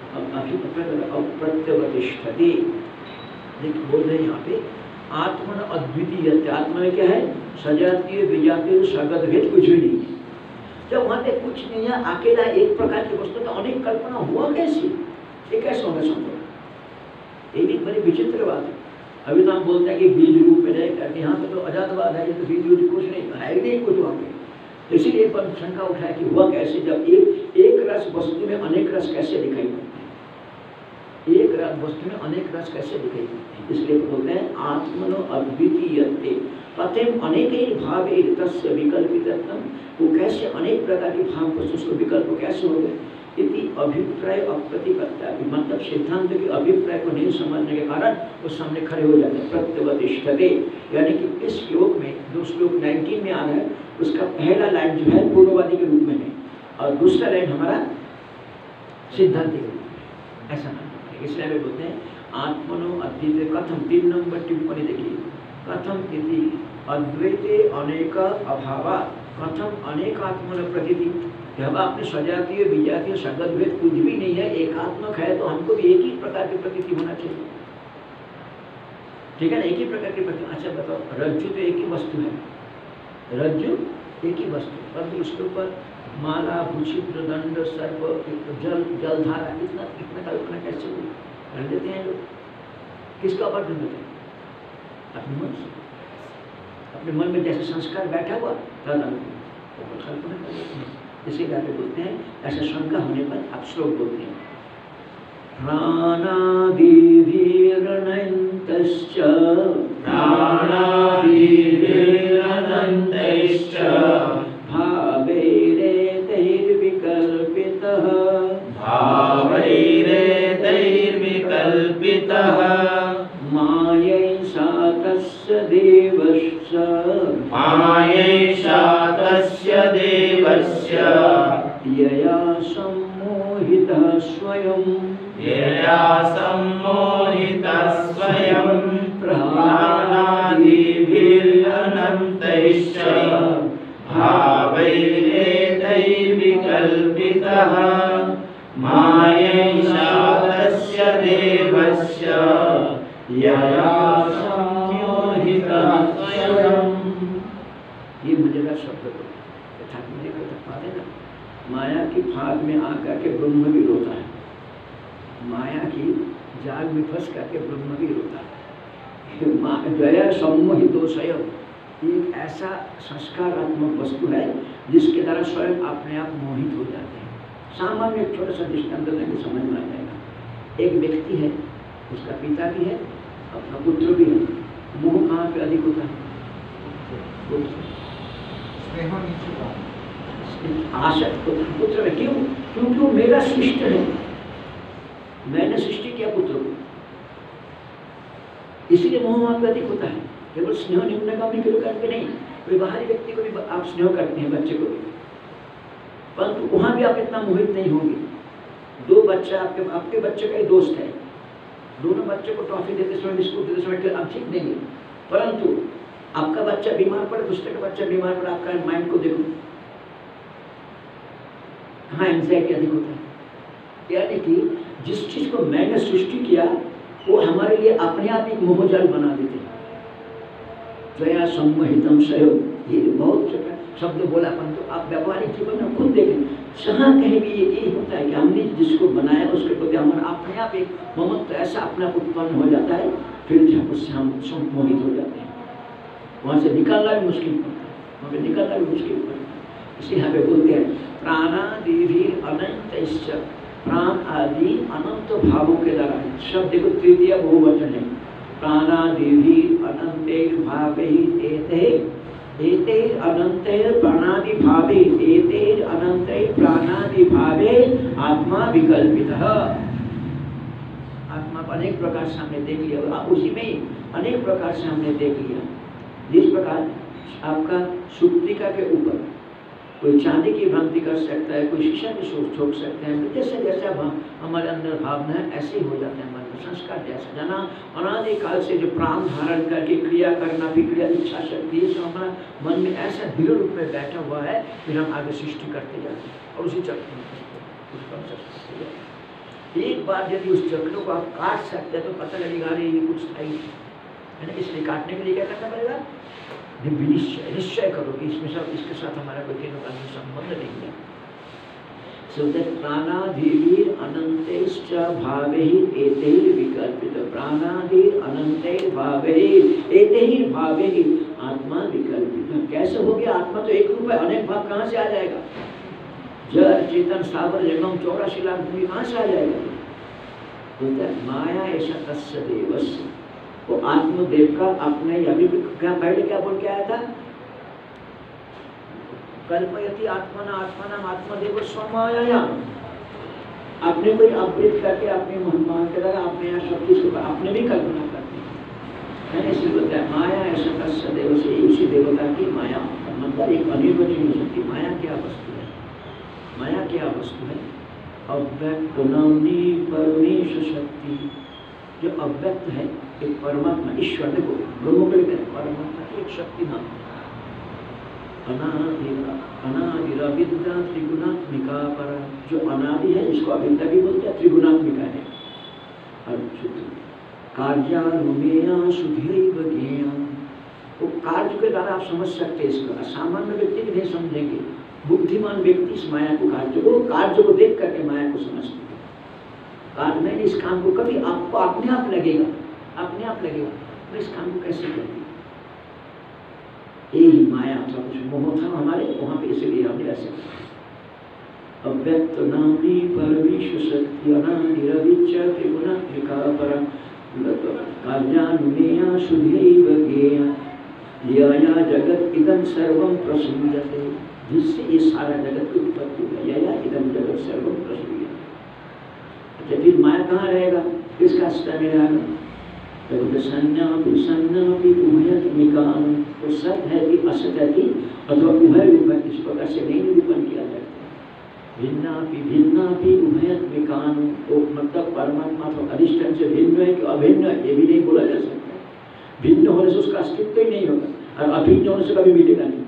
S1: अप्रत्यवतिष्ठते। देखिए बोल रहे हैं यहाँ पे आत्मन अद्वितीय। आत्मा में क्या है? सजातीय विजातीय सगत भेद कुछ भी नहीं है। जब वहाँ पे कुछ नहीं है, अकेला एक प्रकार की वस्तु, तो अनेक कल्पना हुआ कैसी? ये कैसे होगा संभव? ये भी बड़ी विचित्र बात है। अभी तो हम बोलते हैं कि बीज रूप में रहे करके, यहाँ पे तो अजातवाद है, तो बीज रूप कुछ नहीं है ही नहीं कुछ वहाँ पे। तो इसीलिए पर शंका उठाया कि हुआ कैसे, जब एक रस वस्तु में अनेक रस कैसे दिखाई पड़ते हैं, एक वस्तु में अनेक रस कैसे दिखाई पड़ते हैं। इसलिए बोलते हैं आत्मनो अद्वितीयत्वे तथेम अनेक भाव तस्य विकल्पितत्वम्। वो कैसे अनेक प्रकार के भाव वस्तु, उसको विकल्प कैसे हो गए? इति अभिप्राय अप्रतिपत्ता, मतलब सिद्धांत के अभिप्राय को नहीं समझने के कारण वो सामने खड़े हो जाते हैं। प्रत्यवतिष्ठते, यानी कि इस श्लोक में जो श्लोक 19 में आ रहा है, उसका पहला लाइन जो है पूर्ववादी के रूप में है और दूसरा लाइन हमारा सिद्धांत के रूप में, ऐसा मानते हैं। इसलिए वे बोलते हैं आत्मनो अद्वितीय कथम। 3 नंबर टिप्पणी देखिए, कथम इति अद्वैते अनेक अभावा कथम अनेकात्मन प्रतीति। जब आपने सजातीय विजातीय सगत भेद कुछ भी नहीं है, एकात्मक है, तो हमको भी एक ही प्रकार की प्रतीति होना चाहिए, ठीक है ना? एक ही प्रकार की प्रतीति। अच्छा बताओ, रज्जु तो एक ही वस्तु है, रज्जु एक ही वस्तु, परंतु उसके ऊपर माला भूषित्र दंड सर्प जलधारा, इतना कल्पना कैसे हुई? कर देते हैं लोग। किसका ऊपर ढूंढते हैं? अपने मन से। अपने मन में जैसे संस्कार बैठा हुआ कल्पना कर लेते हैं। इसी बात बोलते हैं, ऐसा शंका होने पर आप श्लोक बोलते हैं प्राणादिभिरनन्तश्च भावैरेतैर्विकल्पितः मायैषा तस्य देवस्य यया सम्मोहितः स्वयं
S3: प्राणादिभिरनन्तैश्च भावैरेतैर्विकल्पितः मायैषा तस्य देवस्य यया सम्मोहितः स्वयं।
S1: ये मजेदार शब्द को ठाकुर जी को पाते ना, माया की फाग में आकर के ब्रह्म भी रोता है। माया की जाल में फंस करके ब्रह्म भी रोता है। जया सम्मोहितो स्वयं, एक ऐसा संस्कारात्मक वस्तु है जिसके द्वारा स्वयं अपने आप मोहित हो जाते हैं। सामान्य एक छोटा सा दृष्टांत देंगे, समझ में आ जाएगा। एक व्यक्ति है, उसका पिता भी है, अपना पुत्र भी है। मोह कहाँ पे अधिक होता है?
S2: स्नेह नीचे का।
S1: आसक्त पुत्र में। क्यों? क्योंकि वो मेरा सृष्ट है, मैंने सृष्टि किया पुत्र को, इसलिए मोह वहां पे अधिक होता है। केवल स्नेह निम्नगामी के करके नहीं, कोई बाहरी व्यक्ति को भी आप स्नेह करते हैं, बच्चे को भी, परंतु वहां भी आप इतना मोहित नहीं होंगे। दो बच्चा आपके बच्चे का ही दोस्त है, दोनों बच्चे को टॉफी देते समय, बिस्कुट देते समय अब ठीक नहीं है, परंतु आपका बच्चा बीमार पड़े, दूसरे का बच्चा बीमार पड़े, आपका माइंड को देखो, कहाँ एंजाइटी अधिक होता है। यानी कि जिस चीज को मैंने सृष्टि किया वो हमारे लिए अपने आप एक मोहजाल बना देते हैं। जया सम्मोहितम सहयोग, ये बहुत शब्द बोला, परंतु आप व्यावहारिक जीवन में खुद देखें, जहाँ कहीं भी यही होता है कि हमने जिसको बनाया उसके प्रति हमारा अपने आप एक ममत्व ऐसा अपने आप उत्पन्न हो जाता है, फिर उससे हम मोहित हो जाते हैं। वहाँ से निकालना भी मुश्किल पड़ता है, वहाँ पे निकालना भी मुश्किल पड़ता है। इसी यहाँ पे बोलते हैं प्राणादिभी अनंत, प्राण आदि अनंत भावों के द्वारा, शब्द देखो तृतीय बहुवचन है, प्राणादिभी अनंत भावे एते अनंत प्राणादि भावे एते अनंत प्राणादि भावे आत्मा विकल्पितः। आत्मा को अनेक प्रकार से हमने देख लिया, उसी में ही अनेक प्रकार से हमने देख लिया। जिस प्रकार आपका सुप्तिका के ऊपर कोई चांदी की भ्रांति कर सकता है, कोई शीशा की सोच छोड़ सकते हैं, जैसे जैसे हमारे अंदर भावना है ऐसे ही हो जाते हैं हमारे संस्कार। जैसा जाना अनादिकाल से जो प्राण धारण करके क्रिया करना, विक्रिया, इच्छा शक्ति, ये सब हमारा मन में ऐसा दृढ़ रूप में बैठा हुआ है, फिर हम आगे सृष्टि करते जाते हैं और उसी चक्र में करते हैं। एक बार यदि उस चक्र को आप काट सकते हैं तो पता लगेगा अरे ये कुछ स्थायी है ना। इसलिए काटने के लिए क्या करना पड़ेगा? निश्चय करो कि इसमें सब इसके साथ हमारा कोई संबंध नहीं है। So that प्राणाधिर अनंतेश्च भावैः एतैः विकल्पित, प्राणाधिर अनंतैः भावैः एतैः भावैः आत्मा विकल्पित। कैसे हो गया? आत्मा तो एक रूप है, अनेक भाव कहाँ से आ जाएगा? जड़ चेतन स्थावर जन्म 84 लाख भूमि कहाँ से आ जाएगा? बोलता है माया ऐसा तस्य देवस्य, वो आत्मदेव का अपने अभी क्या पहले क्या बोल के आया था? कल्पयति आत्मना आत्मनाम आत्मदेव स्वमाया। अपने को अपडेट करके अपने महिमा के द्वारा अपने यहाँ सब चीज को अपने भी कल्पना करते हैं। मैंने इसलिए बताया माया ऐसा तस्य देव से, उसी देवता की माया, मतलब एक अनिर्वचनीय हो सकती। माया क्या वस्तु है? माया क्या वस्तु है? अव्यक्त नामनी परमेश शक्ति, जो अव्यक्त है एक परमात्मा ईश्वर, देखो ब्रह्म को लेकर परमात्मा की एक शक्ति नाम है। अनादिरा विद्या त्रिगुणात्मिका पर, जो अनादि है इसको अविद्या भी बोलते हैं, त्रिगुणात्मिका है। कार्यानुमेया शुद्धैव ज्ञेया, वो कार्य के द्वारा आप समझ सकते हैं इसको, सामान्य व्यक्ति भी नहीं समझेंगे। बुद्धिमान व्यक्ति इस माया को कार्य को देख करके माया को समझते हैं। कार्य नहीं, इस काम को कभी आपको अपने आप लगेगा तो इस काम को कैसे करेंगे? यही माया था, कुछ मोह था हमारे वहाँ पे, इसलिए हमने ऐसे अव्यक्त नामी परमेश्वर शक्ति अनादिरविच्य त्रिगुणात्मिका परम कार्यानुमेया शुद्धैव ज्ञेया यया जगत इदं सर्वं प्रसूयते, जिससे ये सारा जगत की उत्पत्ति हुई। यया इदं जगत सर्वं प्रसूयते। अच्छा, फिर माया कहाँ रहेगा? किसका आश्रय में रहेगा? तो सन्नापि उभयत्मिकाम, वो सत्य है कि असत है कि अथवा उभय रूप है, इस प्रकार से नहीं निरूपण किया जाता है। भिन्नापि उभयत्मिकाम, वो मतलब परमात्मा तो अधिष्ठान से भिन्न है कि अभिन्न है, ये भी नहीं बोला जा सकता। भिन्न होने से उसका अस्तित्व ही नहीं होगा, और अभिन्न होने से कभी मिलेगा नहीं।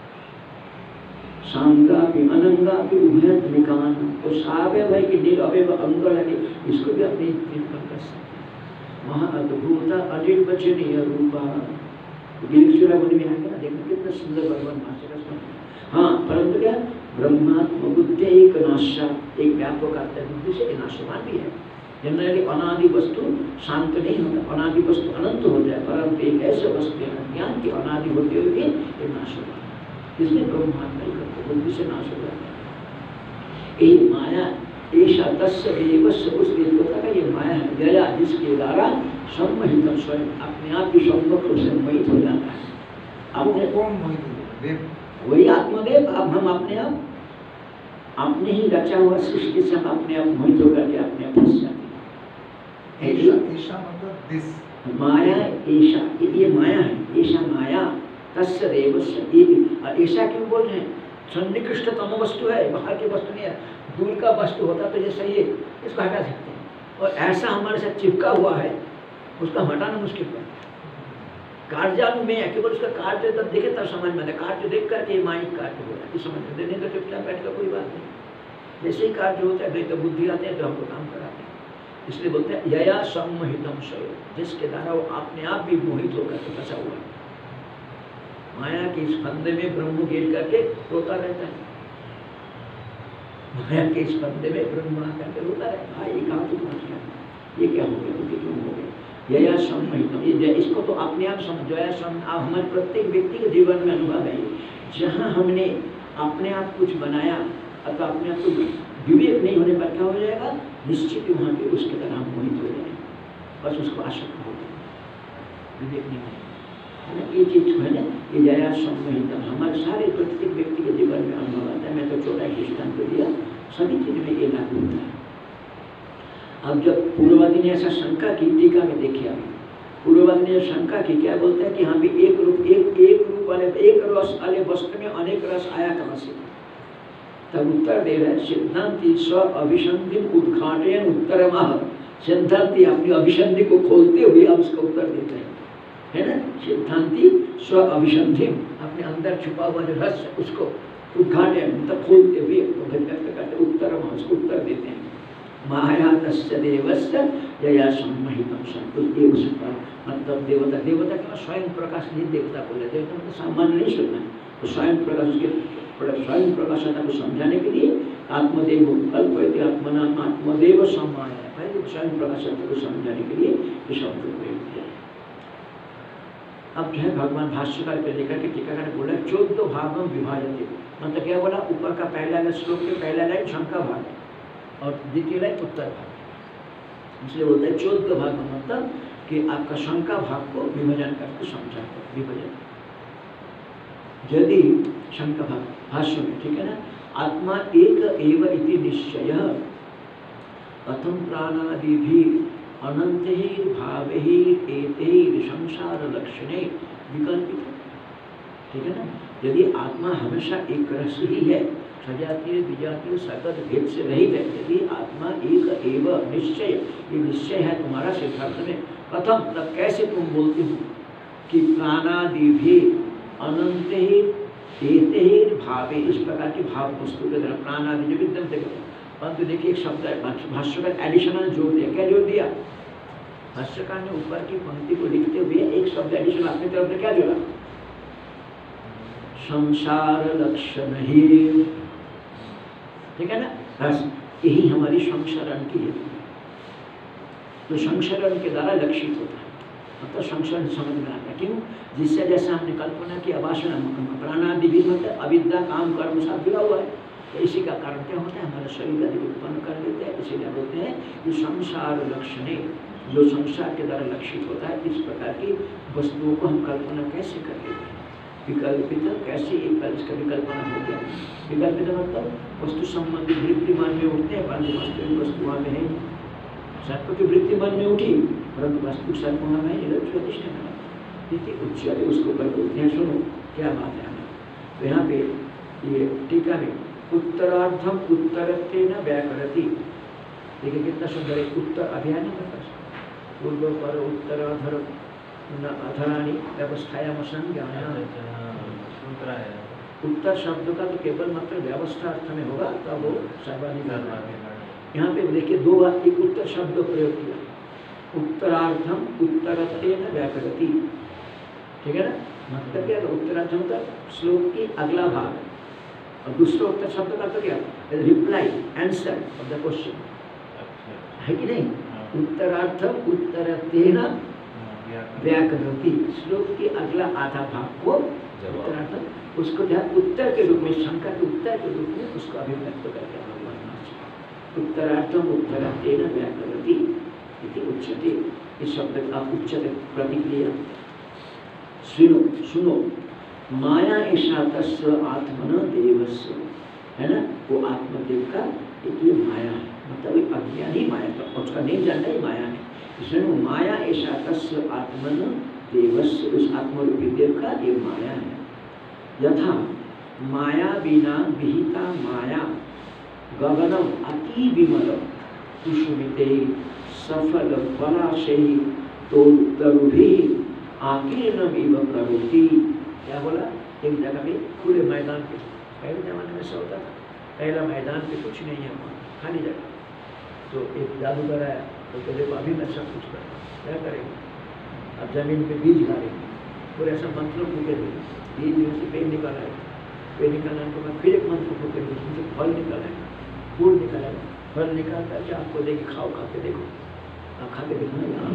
S1: सांगापि अनंगापि उभयत्मिकाम, वो सावयव है कि निरवयव अंग लगे, इसको भी अपने निरूपण कर सकते। महाअद्भुत अनिर्वचनीय रूपा, मुनि में आएगा ना, देखो कितना सुंदर भगवान भाषा का। हाँ, परंतु क्या? ब्रह्मात्म बुद्धि एक नाशा, एक व्यापक आता है, बुद्धि से नाशवान भी है। जनरली अनादि वस्तु शांत नहीं होता, अनादि वस्तु अनंत हो जाए, परंतु एक ऐसे वस्तु है ज्ञान की अनादि होते हुए ये नाश हो जाता है, इसलिए ब्रह्मांड नहीं करते, बुद्धि से नाश हो जाता है। ये माया ऐसा तस्य देवस्य, उस देवता का ये माया है, जया जिसके द्वारा सम्मोहित स्वयं अपने आप ही सम्मुख से मोहित हो जाता है। अपने
S2: कौन मोहित हो देव?
S1: वही आत्मदेव। अब हम अपने आप अपने ही रचा हुआ सृष्टि से हम अपने आप मोहित होकर के अपने आप फंस जाते हैं।
S2: ईशा मतलब दिस
S1: माया ऐसा, ये माया है, ऐसा माया तस्य देवस्य, ये भी ऐसा क्यों बोल रहे हैं? सन्निकृष्टतम वस्तु है, बाहर की वस्तु नहीं है, दूर का वस्तु होता तो जैसे ये इसको हटा सकते हैं, और ऐसा हमारे साथ चिपका हुआ है उसका हटाना मुश्किल है। कार्यानु में है, केवल उसका कार्य तब देखे तब समझ में आता, कार्य देख करके ये माइक कार्य हो रहा है समझ में, नहीं तो चुपचाप बैठ कर कोई बात नहीं। जैसे ही कार्य होता है नहीं तो बुद्धि आते हैं जो हमको काम कराते हैं, इसलिए बोलते हैं यया सम्मोहितम स्वयं, जिसके द्वारा वो अपने आप भी मोहित होकर के फंसा हुआ है। माया के इस फंदे में ब्रह्म गिर करके रोता रहता है, माया के इस फंदे में ब्रह्म आकर के रोता रहता है, ये कहाँ से पहुँच गया, ये क्या हो गया, ये क्यों हो गया। यया सम्मोहितम, ये इसको तो अपने आप समझो, हमारे प्रत्येक व्यक्ति के जीवन में अनुभव है, जहाँ हमने अपने आप कुछ बनाया अथवा अपने आप को विवेक नहीं होने पर क्या हो जाएगा, निश्चित वहाँ पे उसके तरह हम मोहित हो जाएंगे, बस उसको आशंका हो जाएगी, विवेक नहीं है ना। ये चीज है ना, ये जया सम्मोहितम हमारे सारे प्रत्येक व्यक्ति के जीवन में अनुभव आता है। मैं तो छोटा दृष्टांत दिया, सभी चीज में ये लागू होता है। अब जब पूर्ववादी ने ऐसा शंका की, टीका में देखिए आप, पूर्ववादी ने शंका की, क्या बोलते हैं कि हाँ भी एक रूप वाले एक रस वाले वस्तु में अनेक रस आया कहाँ से? तब उत्तर दे रहे सिद्धांति स्व अभिसंधि उद्घाटन उत्तरमः, सिद्धांति अपनी अभिसंधि को खोलते हुए अब उसका उत्तर देते हैं, है ना। सिद्धांति स्व अभिसंधि, अपने अंदर छुपा हुआ जो रहस्य उसको उद्घाटन मतलब खोलते हुए व्यक्त करते उत्तरमः, उसको उत्तर देते हैं। माया तस्य देवस्य यया सम्मोहितम संतुष्ट, ये उसका मतलब देवता, देवता के स्वयं प्रकाश नहीं, देवता बोले, देवता मतलब सामान्य नहीं सुनना है, तो स्वयं प्रकाश उसके स्वयं प्रकाशता को समझाने के लिए आत्मदेव कल्पयते आत्मना आत्मदेव समाया, पहले स्वयं प्रकाशता को समझाने के लिए ये शब्द प्रयोग किया। अब जो है भगवान भाष्यकार पे लेकर के टीकाकार बोला 14 भागों विभाजन, मतलब क्या बोला, ऊपर का पहला श्लोक के पहला लाइन शंका भाग और द्वितीय लाइन उत्तर भाग, इसलिए बोलते हैं 14 भाग मतलब कि आपका शंका भाग को विभाजन करके समझा, विभाजन यदि शंका भाग भाष्य में, ठीक है ना। आत्मा एक एव इति निश्चय कथम प्राणादिभि अनंतैर् भावैर् एतैर् संसार लक्षणे विकल्पित, ठीक है ना। यदि आत्मा हमेशा एक रस ही है, सजातीय विजातीय सकल भेद से रहित है, यदि आत्मा एक एव निश्चय, ये निश्चय है तुम्हारा सिद्धांत में, कथम मतलब कैसे तुम बोलते हो कि प्राणादिभि अनंतैर् एतैर् भावे, इस प्रकार की भाव वस्तु के तरह प्राणादि जो विद्यम थे, परंतु देखिए एक शब्द है भाष्यकार एडिशनल जोड़ दिया, क्या जोड़ दिया, भाष्यकार ने ऊपर की पंक्ति को लिखते हुए एक शब्द एडिशनल अपनी तरफ से क्या जोड़ा, संसार लक्षण ही, ठीक है ना। बस यही हमारी संसारण की है, तो संसारण के द्वारा लक्षित होता है, मतलब संसारण समझ में आता है, क्यों, जिससे जैसे हमने कल्पना की अवासना प्राणादि भी मतलब अविद्या काम कर्म साथ जुड़ा हुआ है, तो इसी का कारण क्या होता है, हमारा शरीर आदि उत्पन्न कर देते हैं, इसीलिए बोलते हैं कि संसार लक्षणे, जो संसार के द्वारा लक्षित होता है, इस प्रकार की वस्तुओं को हम कल्पना कैसे कर लेते हैं, विकल्पित, कैसे एक इसका विकल्पना हो गया, विकल्पित मतलब वस्तु संबंधी वृत्ति मन में उठते हैं, परंतु वास्तविक वस्तु वहाँ में है, सर्प की वृत्ति मन में उठी परंतु वास्तविक सर्प वहाँ में है, उच्चारे उसको पर बोलते हैं। सुनो क्या बात है हमें, तो यहाँ पे ये टीका में उत्तरार्धम उत्तरत्वेन व्याकरति, देखिए कितना सुंदर है, उत्तर अभियान पूर्व पर उत्तराधर अधराणी व्यवस्थायाम संज्ञाया, उत्तर शब्द का तो केवल मात्र व्यवस्था अर्थ में होगा, तब वो सर्वाधिक। यहाँ पे देखिए दो बार एक उत्तर शब्द प्रयोग किया, उत्तरार्धम उत्तरत्वेन व्याकरति, ठीक है ना, मतलब क्या, उत्तरार्धम का श्लोक की अगला भाग, और दूसरा उत्तर शब्द का तो क्या, reply answer of the question, है कि नहीं? उत्तरार्थ उत्तरतेन व्याकरोति, श्लोक के अगला आधा भाग को उत्तरार्थ, उसको जहाँ उत्तर के रूप में, शंका के उत्तर के रूप में उसको अभिव्यक्त करके भगवान उत्तरार्थम उत्तरतेन व्याकरोति इति उच्यते। इस शब्द का उच्चते प्रतिक्रिया सुनो सुनो, माया ऐसा तस्य आत्मन देवस्य, है ना, वो आत्मदेव का एक ये माया है, मतलब अज्ञान ही माया का, उसका नहीं जानना ही माया है। इसलिए माया ऐसा तस्य आत्मन देवस्य, उस आत्मरूपी देव का ये माया है। यथा माया बिना विहिता माया गगनम अति विमल कुसुमिते सफल पलाशै तरुभि आकीर्णमिव करोति। क्या बोला? एक जगह में खुले मैदान पे, पहले जमाने में ऐसा होता था, पहला मैदान पे कुछ नहीं है, खाली जगह, तो एक जादूगर आया तो कहते देखो अभी मैं सब कुछ करूँगा, क्या करेंगे? अब जमीन पे बीज डालेंगे, और ऐसा मंत्र फूकेंगे, बीज में से पेड़ निकल आएगा, पेड़ निकलने के बाद फिर एक मंत्र फूकेंगे, उसमें से फल निकल आएगा, फूल निकल आएगा, फल निकाल करके आपको देगी, खाओ, खा के देखो, आप खा के देखो ना।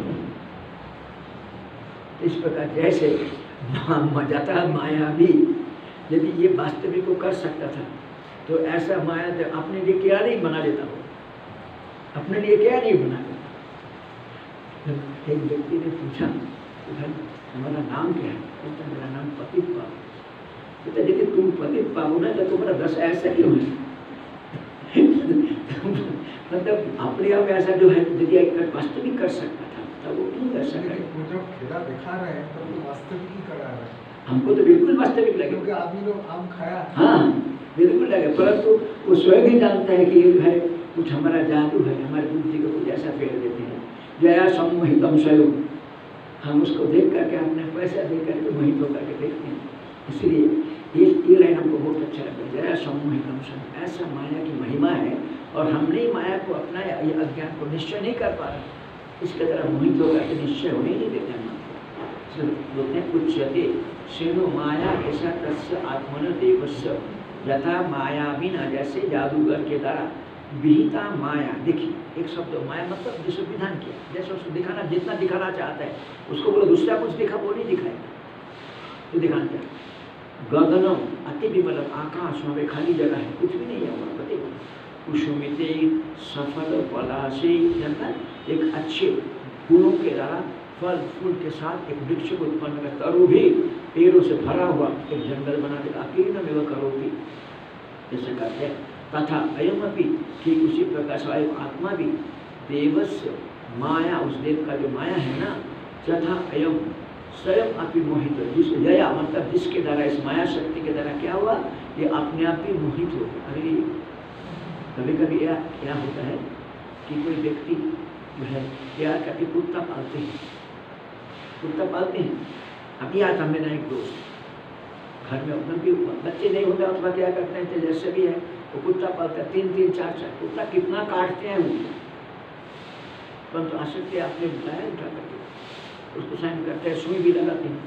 S1: इस प्रकार जैसे जाता है माया भी, यदि ये वास्तविक को कर सकता था तो ऐसा माया तो अपने लिए क्या नहीं बना लेता हो, अपने लिए क्या नहीं बना लेता। एक व्यक्ति ने पूछा भाई हमारा नाम क्या है? कहता मेरा नाम पतित बाबू। कहता देखिए तुम पतित बाबू ना, तो तुम्हारा दस ऐसा क्यों है? मतलब अपने आप ऐसा जो है यदि वास्तविक कर सकता था तब वो क्यों ऐसा करे?
S2: जब खेला दिखा रहे हैं तब तो वास्तविक ही करा रहे हैं।
S1: हमको तो बिल्कुल वास्तविक लगे,
S2: क्योंकि आदमी लोग आम खाया,
S1: हाँ बिल्कुल लगे, परंतु वो स्वयं ही जानता है कि ये है कुछ हमारा जादू है, हमारी बुद्धि को कुछ ऐसा फेर देते हैं। जया सम्मोहितम स्वयं, हम उसको देख करके अपने पैसा दे करके मोहित होकर के देखते हैं। इसलिए ये लाइन हमको बहुत अच्छा लगता है, जया सम्मोहितम स्वयं, ऐसा माया की महिमा है और हमने माया को अपनाया, ये अज्ञान को निश्चय नहीं कर पा रहे, इसके तरह मोहित होकर के निश्चय होने नहीं देते हम। बोलते हैं उच्यते श्रेणु माया ऐसा तस्य आत्मन देवस्य, यथा माया बिना, जैसे जादूगर के द्वारा विहिता माया, देखिए एक शब्द माया मतलब जिसको विधान किया, जैसे उसको दिखाना, जितना दिखाना चाहता है उसको बोलो दूसरा कुछ दिखा, वो नहीं दिखाएगा, तो दिखाना क्या? गगनम अति विमलम, आकाश वहाँ पे खाली जगह है, कुछ भी नहीं है वहाँ पर, कुसुमिते सफल पलाशे, जनता एक अच्छे फूलों के द्वारा फल फूल के साथ एक वृक्ष को उत्पन्न कर, तरु भी पेड़ों से भरा हुआ एक जंगल बना देगा, अकीर्णमेव करोति, जैसे कहते हैं। तथा अयम अपि, ठीक उसी प्रकार से आत्मा भी देवस्य माया, उस देव का जो माया है ना, तथा अयम स्वयं अपि मोहित, जिस जया मतलब जिसके द्वारा, इस माया शक्ति के द्वारा क्या हुआ, ये अपने आप ही मोहित हो गया। अरे कभी कभी क्या होता है कि कोई व्यक्ति जो है प्यार करके कुत्ता पालते हैं, कुत्ता पालते हैं। अभी आता मेरा एक दोस्त घर में, उनके बच्चे नहीं होते अथवा क्या करते हैं, जैसे भी है वो कुत्ता पालता है, 3-3, 4-4 कुत्ता, कितना काटते हैं वो, परंतु आसक्ति आपने बताया उठा करके उसको साइन करते हैं, सुई भी लगाते हैं।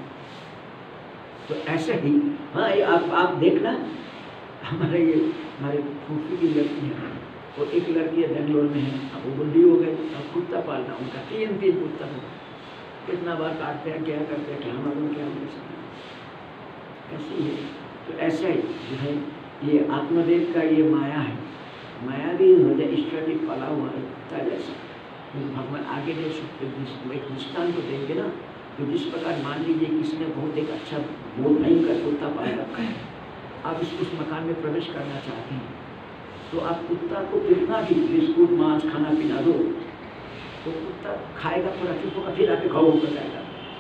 S1: तो ऐसे ही हाँ, ये आप देखना, हमारे फूफी की लड़की है और एक लड़की है बेंगलोर में है, अब वो बुढ़ी हो गई, अब कुत्ता पालना उनका 3-3 कुत्ता हो, कितना बार काटते हैं, क्या करते हैं, क्या मालूम क्या हो सकता, ऐसे ही है। तो ऐसा ही जो है ये आत्मदेव का ये माया है, माया भी हो जाए ईश्वर की पला हुआ है जैसा। भगवान आगे जो एक दृष्टांत तो देंगे ना, तो जिस प्रकार मान लीजिए किसी ने बहुत एक अच्छा बहुत भयंकर कुत्ता पाल रखा है, आप उस मकान में प्रवेश करना चाहते हैं, तो आप कुत्ता को कितना भी बिस्कुट मांस खाना पीना दो, तो कुत्ता खाएगा, थोड़ा चुप होगा, फिर आके खाओ कर जाएगा।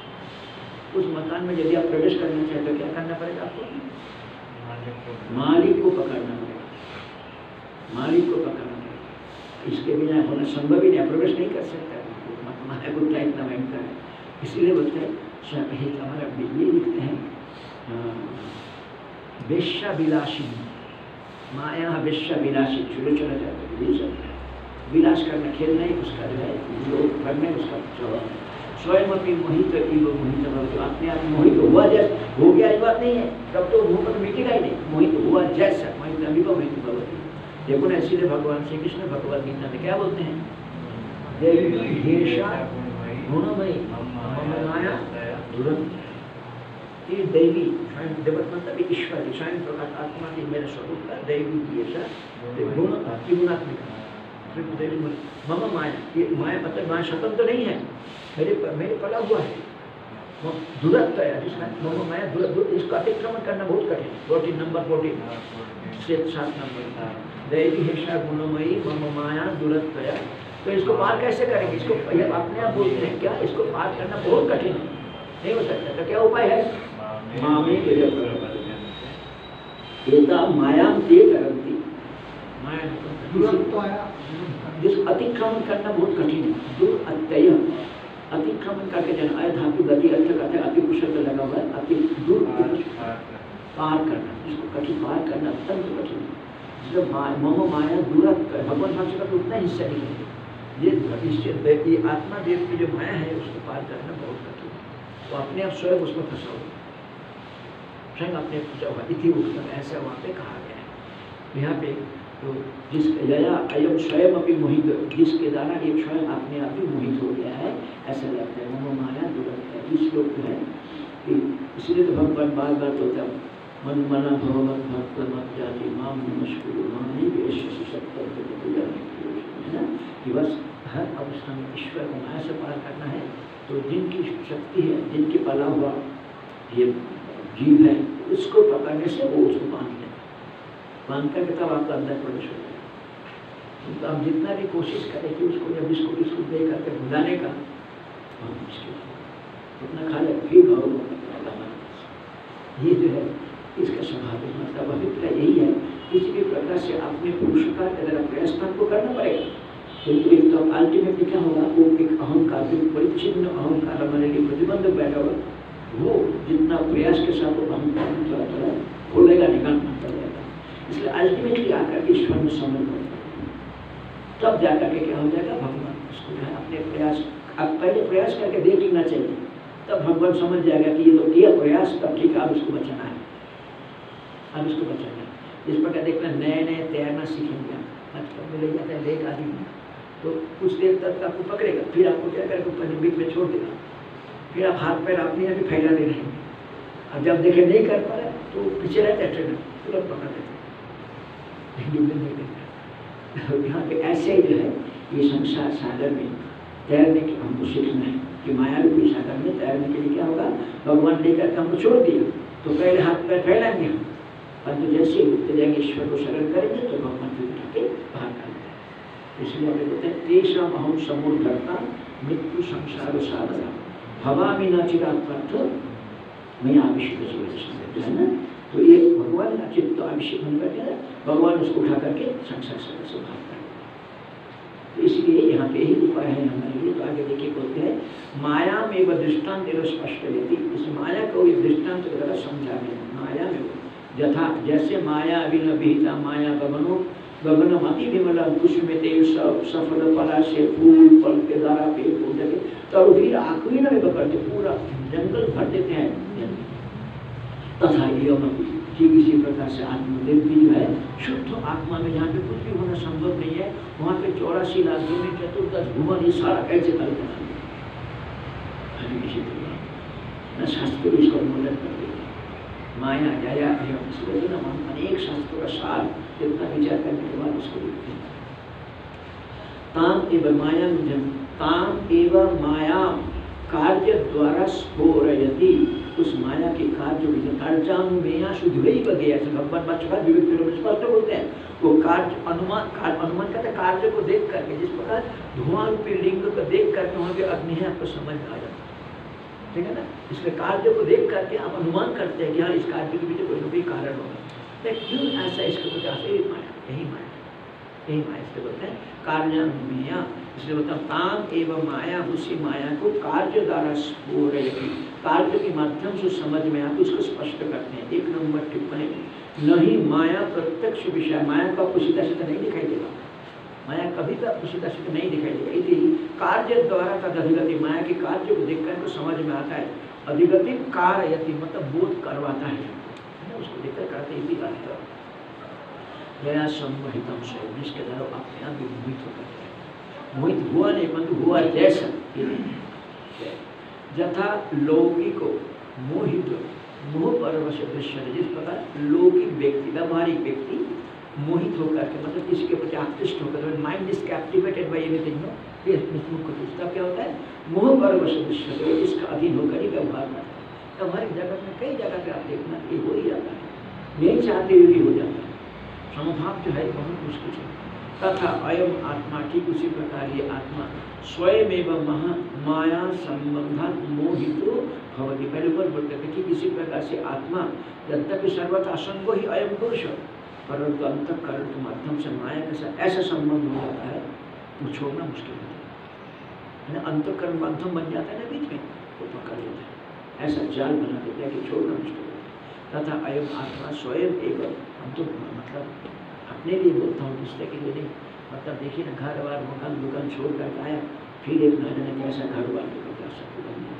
S1: उस मकान में यदि आप प्रवेश करना चाहते हो क्या करना पड़ेगा आपको? मालिक को पकड़ना पड़ेगा, मालिक को पकड़ना पड़ेगा, इसके बिना होना संभव ही नहीं, प्रवेश नहीं कर सकता। हमारा कुत्ता इतना भयंकर है, इसीलिए बोलते हैं हमारा ये लिखते हैं वेश्या विलासी, माया वेश्या विलासी, चुरे चला जाते हैं, विलास करना, खेल नहीं उसका जो है, लोग करने उसका स्वभाव है। स्वयं अपनी मोहित इव मोहित भवति, अपने आप मोहित हुआ जैसा हो गया, ये बात नहीं है, तब तो मुँह पर मिटेगा ही नहीं, मोहित हुआ जैसा मोहित अभी मोहित भवति। देखो ना, इसीलिए भगवान श्री कृष्ण भगवद गीता में क्या बोलते हैं, देवी हेषा गुणमयी मम माया दुरंत। ये दैवी स्वयं देवत मतलब ईश्वर स्वयं प्रकाश आत्मा की मेरा स्वरूप का दैवी हेषा गुण त्रिगुणात्मिका देवी मम माया। ये माया मतलब माया स्वतंत्र नहीं है, मेरे पड़ा हुआ है। दूरत्व है जिसमें मम माया दूर इसको अतिक्रमण करना बहुत कठिन। 14 नंबर 14 से 7 नंबर दैवी हेषा गुणमयी मम माया दूरत्व। तो इसको पार कैसे करेंगे? इसको अपने आप बोलते हैं क्या, इसको पार करना बहुत कठिन है, नहीं हो सकता। तो क्या उपाय है? मामे एता मायाम ते करंती। माया जिसको अतिक्रमण करना बहुत कठिन है। दूर अत्यय अतिक्रमण करके जन आय धातु गति अर्थ करते अति कुशल में लगा हुआ है। अति दूर पार करना, इसको कठिन पार करना अत्यंत कठिन है। जब मम माया दूरत्व भगवान भाषा का उतना हिस्सा नहीं है। ये आत्मा देव की जो माया है उसको पार करना बहुत कठिन है। वो अपने आप स्वयं उसमें फंसा हुआ, स्वयं अपने फंसा हुआ। इति उत्तर ऐसा वहाँ पे कहा गया है। यहाँ पे तो जिस यया अयम स्वयं अपनी मोहित, जिसके द्वारा ये स्वयं अपने आप ही मोहित हो गया है, ऐसा लगता है। मम माया दूरत्व है। इस श्लोक है इसलिए तो भगवान बार बार बोलता है मन मना भगवत भक्त मत जाति माम नमस्कुरु मानी वेश सत्तर है ना, कि बस हर अवस्था में ईश्वर को माया से पार करना है। तो जिनकी शक्ति है, जिनके पला हुआ ये जीव है, उसको पकड़ने से वो उसको बांध लें, बांध करके तब आपका अंदर प्रवेश हो जाए। तो हम जितना भी कोशिश करें कि उसको जब इसको दे करके भुलाने का बहुत मुश्किल है, उतना खा ले फिर भाव। ये जो है इसका स्वाभाविक मतलब अभिप्राय यही है। किसी भी प्रकार से अपने पुरुषकार का जरा प्रयास को करना पड़ेगा। तो एक तो अल्टीमेटली क्या होगा, वो एक अहंकार जो परिच्छिन्न अहंकार हमारे लिए प्रतिबंध बैठा हुआ, वो जितना प्रयास के साथ वो अहंकार थोड़ा थोड़ा खोलेगा, निकालना पड़ेगा। इसलिए अल्टीमेटली आकर ईश्वर में समर्पण तब जाकर के क्या हो जाएगा, भगवान उसको जो है अपने प्रयास, अब पहले प्रयास करके देख लेना चाहिए, तब भगवान समझ जाएगा कि ये तो किया प्रयास, तब ठीक है अब इसको बचाना है, अब इसको बचाना है। इस प्रकार देखना नए नए तैरना सीखेंगे, बचपन में ले जाता है लेक आदि में, तो कुछ देर तक आपको पकड़ेगा, फिर आपको क्या करके ऊपर बीच में छोड़ देगा, फिर आप हाथ पैर अपने आप ही फैलाते रहेंगे। अब जब देखे नहीं कर पा रहे तो पीछे रहते हैं, ट्रेनर तुरंत पकड़ देते हैं। यहाँ पे ऐसे ही जो है ये संसार सागर में तैरने की हमको सीखना है कि मायावी सागर में तैरने के लिए क्या होगा, भगवान लेकर के हमको छोड़ दिया तो पहले हाथ पैर फैलाएंगे हम, परंतु जैसे उठते जाएंगे ईश्वर को शरण करेंगे तो भगवान फिर उठा के बाहर कर देते। इसलिए हमें बोलते हैं तेषाम अहं समुद्धर्ता मृत्यु संसार साधना भवामि न चिरात्मर्थ मैं अभिषेक है ना। तो ये भगवान का चित्त अभिषेक होने का क्या है, भगवान उसको उठा करके संसार सागर से बाहर कर देते। तो इसलिए यहाँ पे ही उपाय है हमारे लिए। तो आगे देखिए बोलते हैं माया में वह दृष्टांत स्पष्ट लेती, इस माया को एक दृष्टांत के द्वारा समझा गया। माया में यथा जैसे माया अभिनविहिता माया गगनो गगनम अति विमल अंकुश में तेल सब सफल फला से फूल फल के द्वारा पेड़ पौधे के तो फिर आखिरी में पकड़ते पूरा जंगल भर देते हैं। तथा ठीक इसी प्रकार से आत्मदेव भी जो है शुद्ध आत्मा में जहाँ पे कुछ भी होना संभव नहीं है, वहाँ पे 84 लाख में चतुर्दश भुवन ये सारा कैसे कल्पना न शास्त्र इसको अनुमोदन कर देते माया जया इसलिए ना हम अनेक शास्त्रों का सार जितना विचार करने के बाद उसको लिखते हैं। ताम एवं माया ताम एवं माया कार्य द्वारा स्फोरयति, उस माया के कार्य में कार्याम में शुद्ध वही गया भगवान बच्चा विवेक स्पष्ट बोलते हैं। वो कार्य अनुमान करते कार्य को देख करके, जिस प्रकार धुआं रूपी लिंग को देख करके वहाँ पे अग्नि है आपको समझ में आ जाता है, ठीक है ना। इसलिए कार्य को देख करके आप अनुमान करते हैं कि हाँ इस कार्य के पीछे कोई ना कोई कारण होगा। क्यों ऐसा, इसके कुछ ऐसे ही माया, यही माया इसलिए बोलते हैं कार्यान्वया। इसलिए बोलता है ताम एवं माया, उसी माया को कार्य द्वारा स्फोरयति, कार्य के माध्यम से समझ में आप उसको स्पष्ट करते हैं। 1 नंबर टिप्पणी, नहीं माया प्रत्यक्ष विषय, माया का आपको सीधा सीधा नहीं दिखाई देगा, माया कभी भी आपको सीधा सीधा नहीं दिखाई देगा। यदि कार्य द्वारा का अधिगति, माया के कार्य को देखकर को समझ में आता है। अधिगति कारयति मतलब बोध करवाता है, उसको देखकर करते ही अर्थ गया संवहितम से, जिसके द्वारा अपने आप विमोहित होकर मोहित हुआ नहीं परंतु हुआ जैसा। यथा लौकिको मोहित मोह परवश दृश्य, जिस प्रकार लौकिक व्यक्ति व्यावहारिक व्यक्ति मोहित होकर के मतलब किसी के प्रति आकृष्ट होकर, mind is captivated by anything, no ये मुख्य उसका क्या होता है, मोह परवश दृश्य, इसका अधीन होकर ही व्यवहार करता है। तो हमारे जगत में कई जगह पे आप देखना ये हो ही जाता है, नहीं चाहते हुए भी हो जाता है। समभाव जो है बहुत मुश्किल है। तथा अयम आत्मा, ठीक उसी प्रकार ये आत्मा स्वयं एवं माया संबंध मोहितो भवति। पहले ऊपर बोलते थे कि किसी प्रकार से आत्मा यद्यपि सर्वथा असंगो ही अयम पुरुष, परंतु अंतःकरण के माध्यम से माया के साथ ऐसा संबंध हो जाता है तो छोड़ना मुश्किल होता है। अंतःकरण माध्यम बन जाता है ना बीच में, वो पकड़ लेता है, ऐसा जाल बना देता है कि छोड़ना मुश्किल होता है। तथा अयम आत्मा स्वयं एवं, हम तो मतलब अपने लिए बोलता हूँ, दूसरे के लिए नहीं। मतलब देखिए ना, घर बार मकान दुकान छोड़ कर आया, फिर एक न जाने कैसा घर बार निकल सकता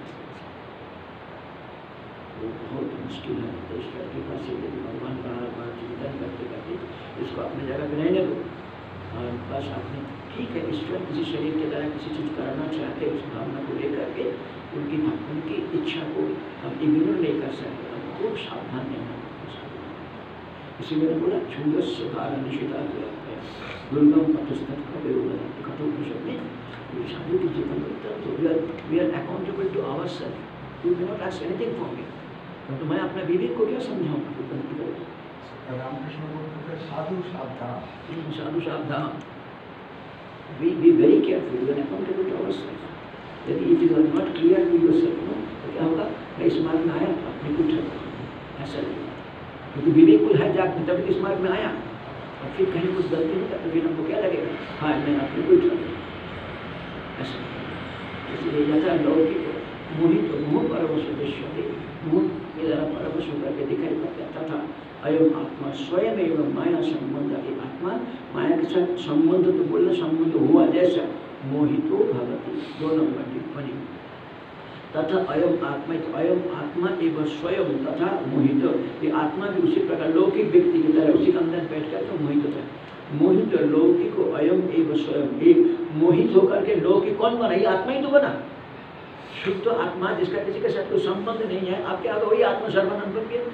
S1: वो बहुत मुश्किल है। तो ईश्वर के पास यदि भगवान बार चिंतन करते करते इसको अपने जगह पर रहने दो, और बस आपने ठीक है, ईश्वर किसी शरीर के द्वारा किसी चीज़ कराना चाहते उस भावना को लेकर के उनकी इच्छा को हम इग्नोर नहीं कर सकते, हम खूब सावधान रहना। इसीलिए मैंने बोला झूलस धारा निषेधा दुर्गम पथस्थत कठोपनिषद में साधु की जीवन में तो we are accountable to our self, you can not ask anything from me. तो मैं अपने विवेक को क्या समझाऊँ?
S2: रामकृष्ण बोलते थे साधु सावधान,
S1: साधु सावधान, be very careful, you are accountable to our self. यदि it is not clear to yourself, no तो क्या होगा, मैं इस मार्ग में आया तो अपने कुछ ऐसा नहीं, क्योंकि विवेक को है जाग तब इस मार्ग में आया और फिर कहीं कुछ गलती नहीं करते, फिर हमको क्या लगेगा, हाँ मैं अपने कुछ ऐसा। इसलिए यथा लौकिक मोहित मोह परवश दृश्यते, मोह के द्वारा परवश होकर के दिखाई पड़ता था। अयम आत्मा स्वयं एवं माया संबंध, आत्मा माया के साथ संबंध, तो बोलना संबंध हुआ जैसा मोहितो भवति। 2 नंबर टिप्पणी। तथा अयम आत्मा, तो अयम आत्मा एवं स्वयं तथा मोहित, ये आत्मा भी उसी प्रकार लौकिक व्यक्ति की तरह उसी के अंदर बैठ कर तो मोहित होता है। मोहित लौकिक को अयम एवं स्वयं, एक मोहित होकर के लौकिक कौन बना, ये आत्मा ही तो बना, शुद्ध तो आत्मा जिसका किसी के साथ कोई संबंध नहीं है, आपके आगे वही आत्मा सर्वनाम बन गया,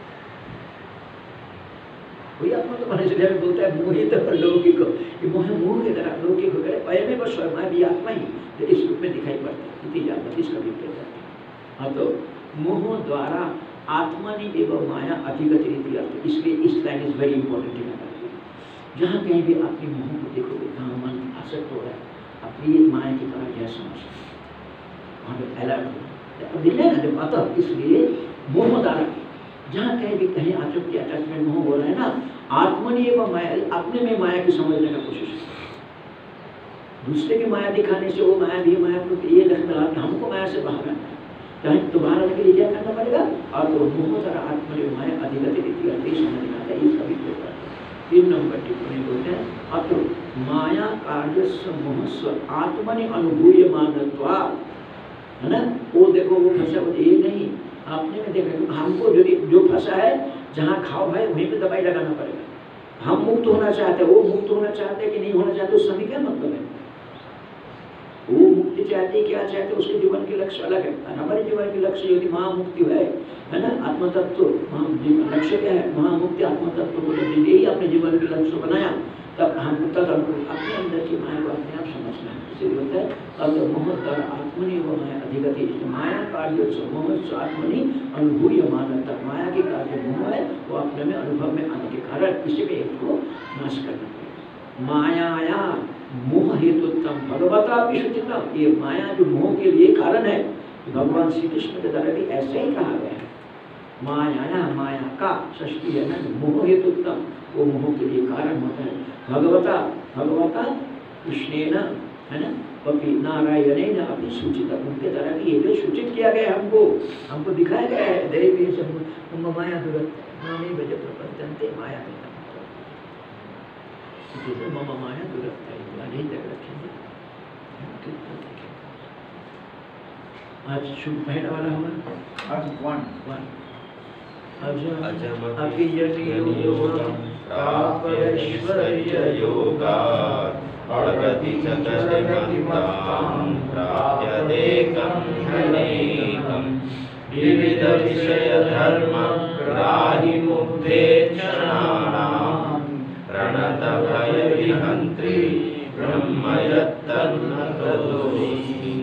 S1: वही आत्मा तो बने। इसलिए बोलता है मोहित और लौकिक, मोह की तरह लौकिक हो गए, अयम एवं स्वयं भी आत्मा ही तो इस रूप में दिखाई पड़ता है, इसका भी कहता है। हाँ, तो मोह द्वारा आत्मनि एवं माया अधिगत रीति अर्थ, इसलिए इस लाइन इज वेरी इंपॉर्टेंट। जहाँ कहीं भी आपके मोह को देखोगे, जहाँ मन आसक्त हो रहा है, अपनी माया की तरह यह समझ वहाँ पर अलर्ट हो अतः, इसलिए मोह द्वारा जहाँ कहीं भी कहीं आसक्ति अटैचमेंट मोह हो रहा है ना, आत्मनि एवं माया, अपने में माया की समझने का कोशिश है। दूसरे की माया दिखाने से वो माया भी माया को ये लगता है कि हमको माया से बाहर आना है, चाहे तो बाहर आने के लिए क्या करना पड़ेगा, और तो मोह द्वारा आत्मनि माया अधिगत रीति अर्थ समझना है, इसका भी प्रयोग करते हैं। 3 नंबर टिप्पणी बोलते हैं अतो माया कार्यस्व मोहस्व आत्मनि अनुभूयमानत्वा, है ना, वो देखो वो फंसा, ये नहीं आपने में देख रहे, हमको जो फंसा है जहाँ खाओ भाई वहीं पे दवाई लगाना पड़ेगा। हम मुक्त होना चाहते हैं, वो मुक्त होना चाहते हैं कि नहीं होना चाहते, उस समय क्या मतलब है, वो मुक्ति चाहते क्या चाहते, उसके जीवन के लक्ष्य अलग है। हमारे जीवन के लक्ष्य यदि महामुक्ति है ना, आत्मतत्व जीवन लक्ष्य क्या है, महामुक्ति आत्मतत्व को यही अपने जीवन के लक्ष्य बनाया, तब हम तब अपने अंदर की माया को अपने आप समझना है। इसलिए होता है अब मोह द्वारा आत्मनि व माया अधिगति, माया कार्य मोह आत्मनि अनुभूय मानता, माया के कार्य मोह है वो अपने में अनुभव में आने के कारण इसी में एक को नाश करना पड़ेगा। माया मोह हेतुत्तम भगवता विशुचितम, ये माया जो मोह के लिए कारण है, भगवान श्री कृष्ण के द्वारा भी ऐसे ही कहा गया है। माया, माया का षष्ठी है ना, मोह हेतुत्तम, वो मोह के लिए कारण होता है। भगवता, भगवता कृष्णेन, है ना, अपि नारायणेन अपि सूचितम, उनके द्वारा भी ये भी सूचित किया गया है, हमको दिखाया गया है। दैवी सब माया दुरत्ते बजे प्रपद्यन्ते माया मम माया दुरत्ते, यही तक रखेंगे। आज शुभ पहला वाला होगा
S2: आज 1
S1: अजम अभिजन योगम प्राप्य ऐश्वर्य योगात्
S3: अगति च गतिमत्तां प्राप्यदेकं ह्यनेकं विविधविषयधर्मग्राहिमुग्धेक्षणानां प्रणतभयविहन्त्री ब्रह्म यत्तन्नतोऽस्मि।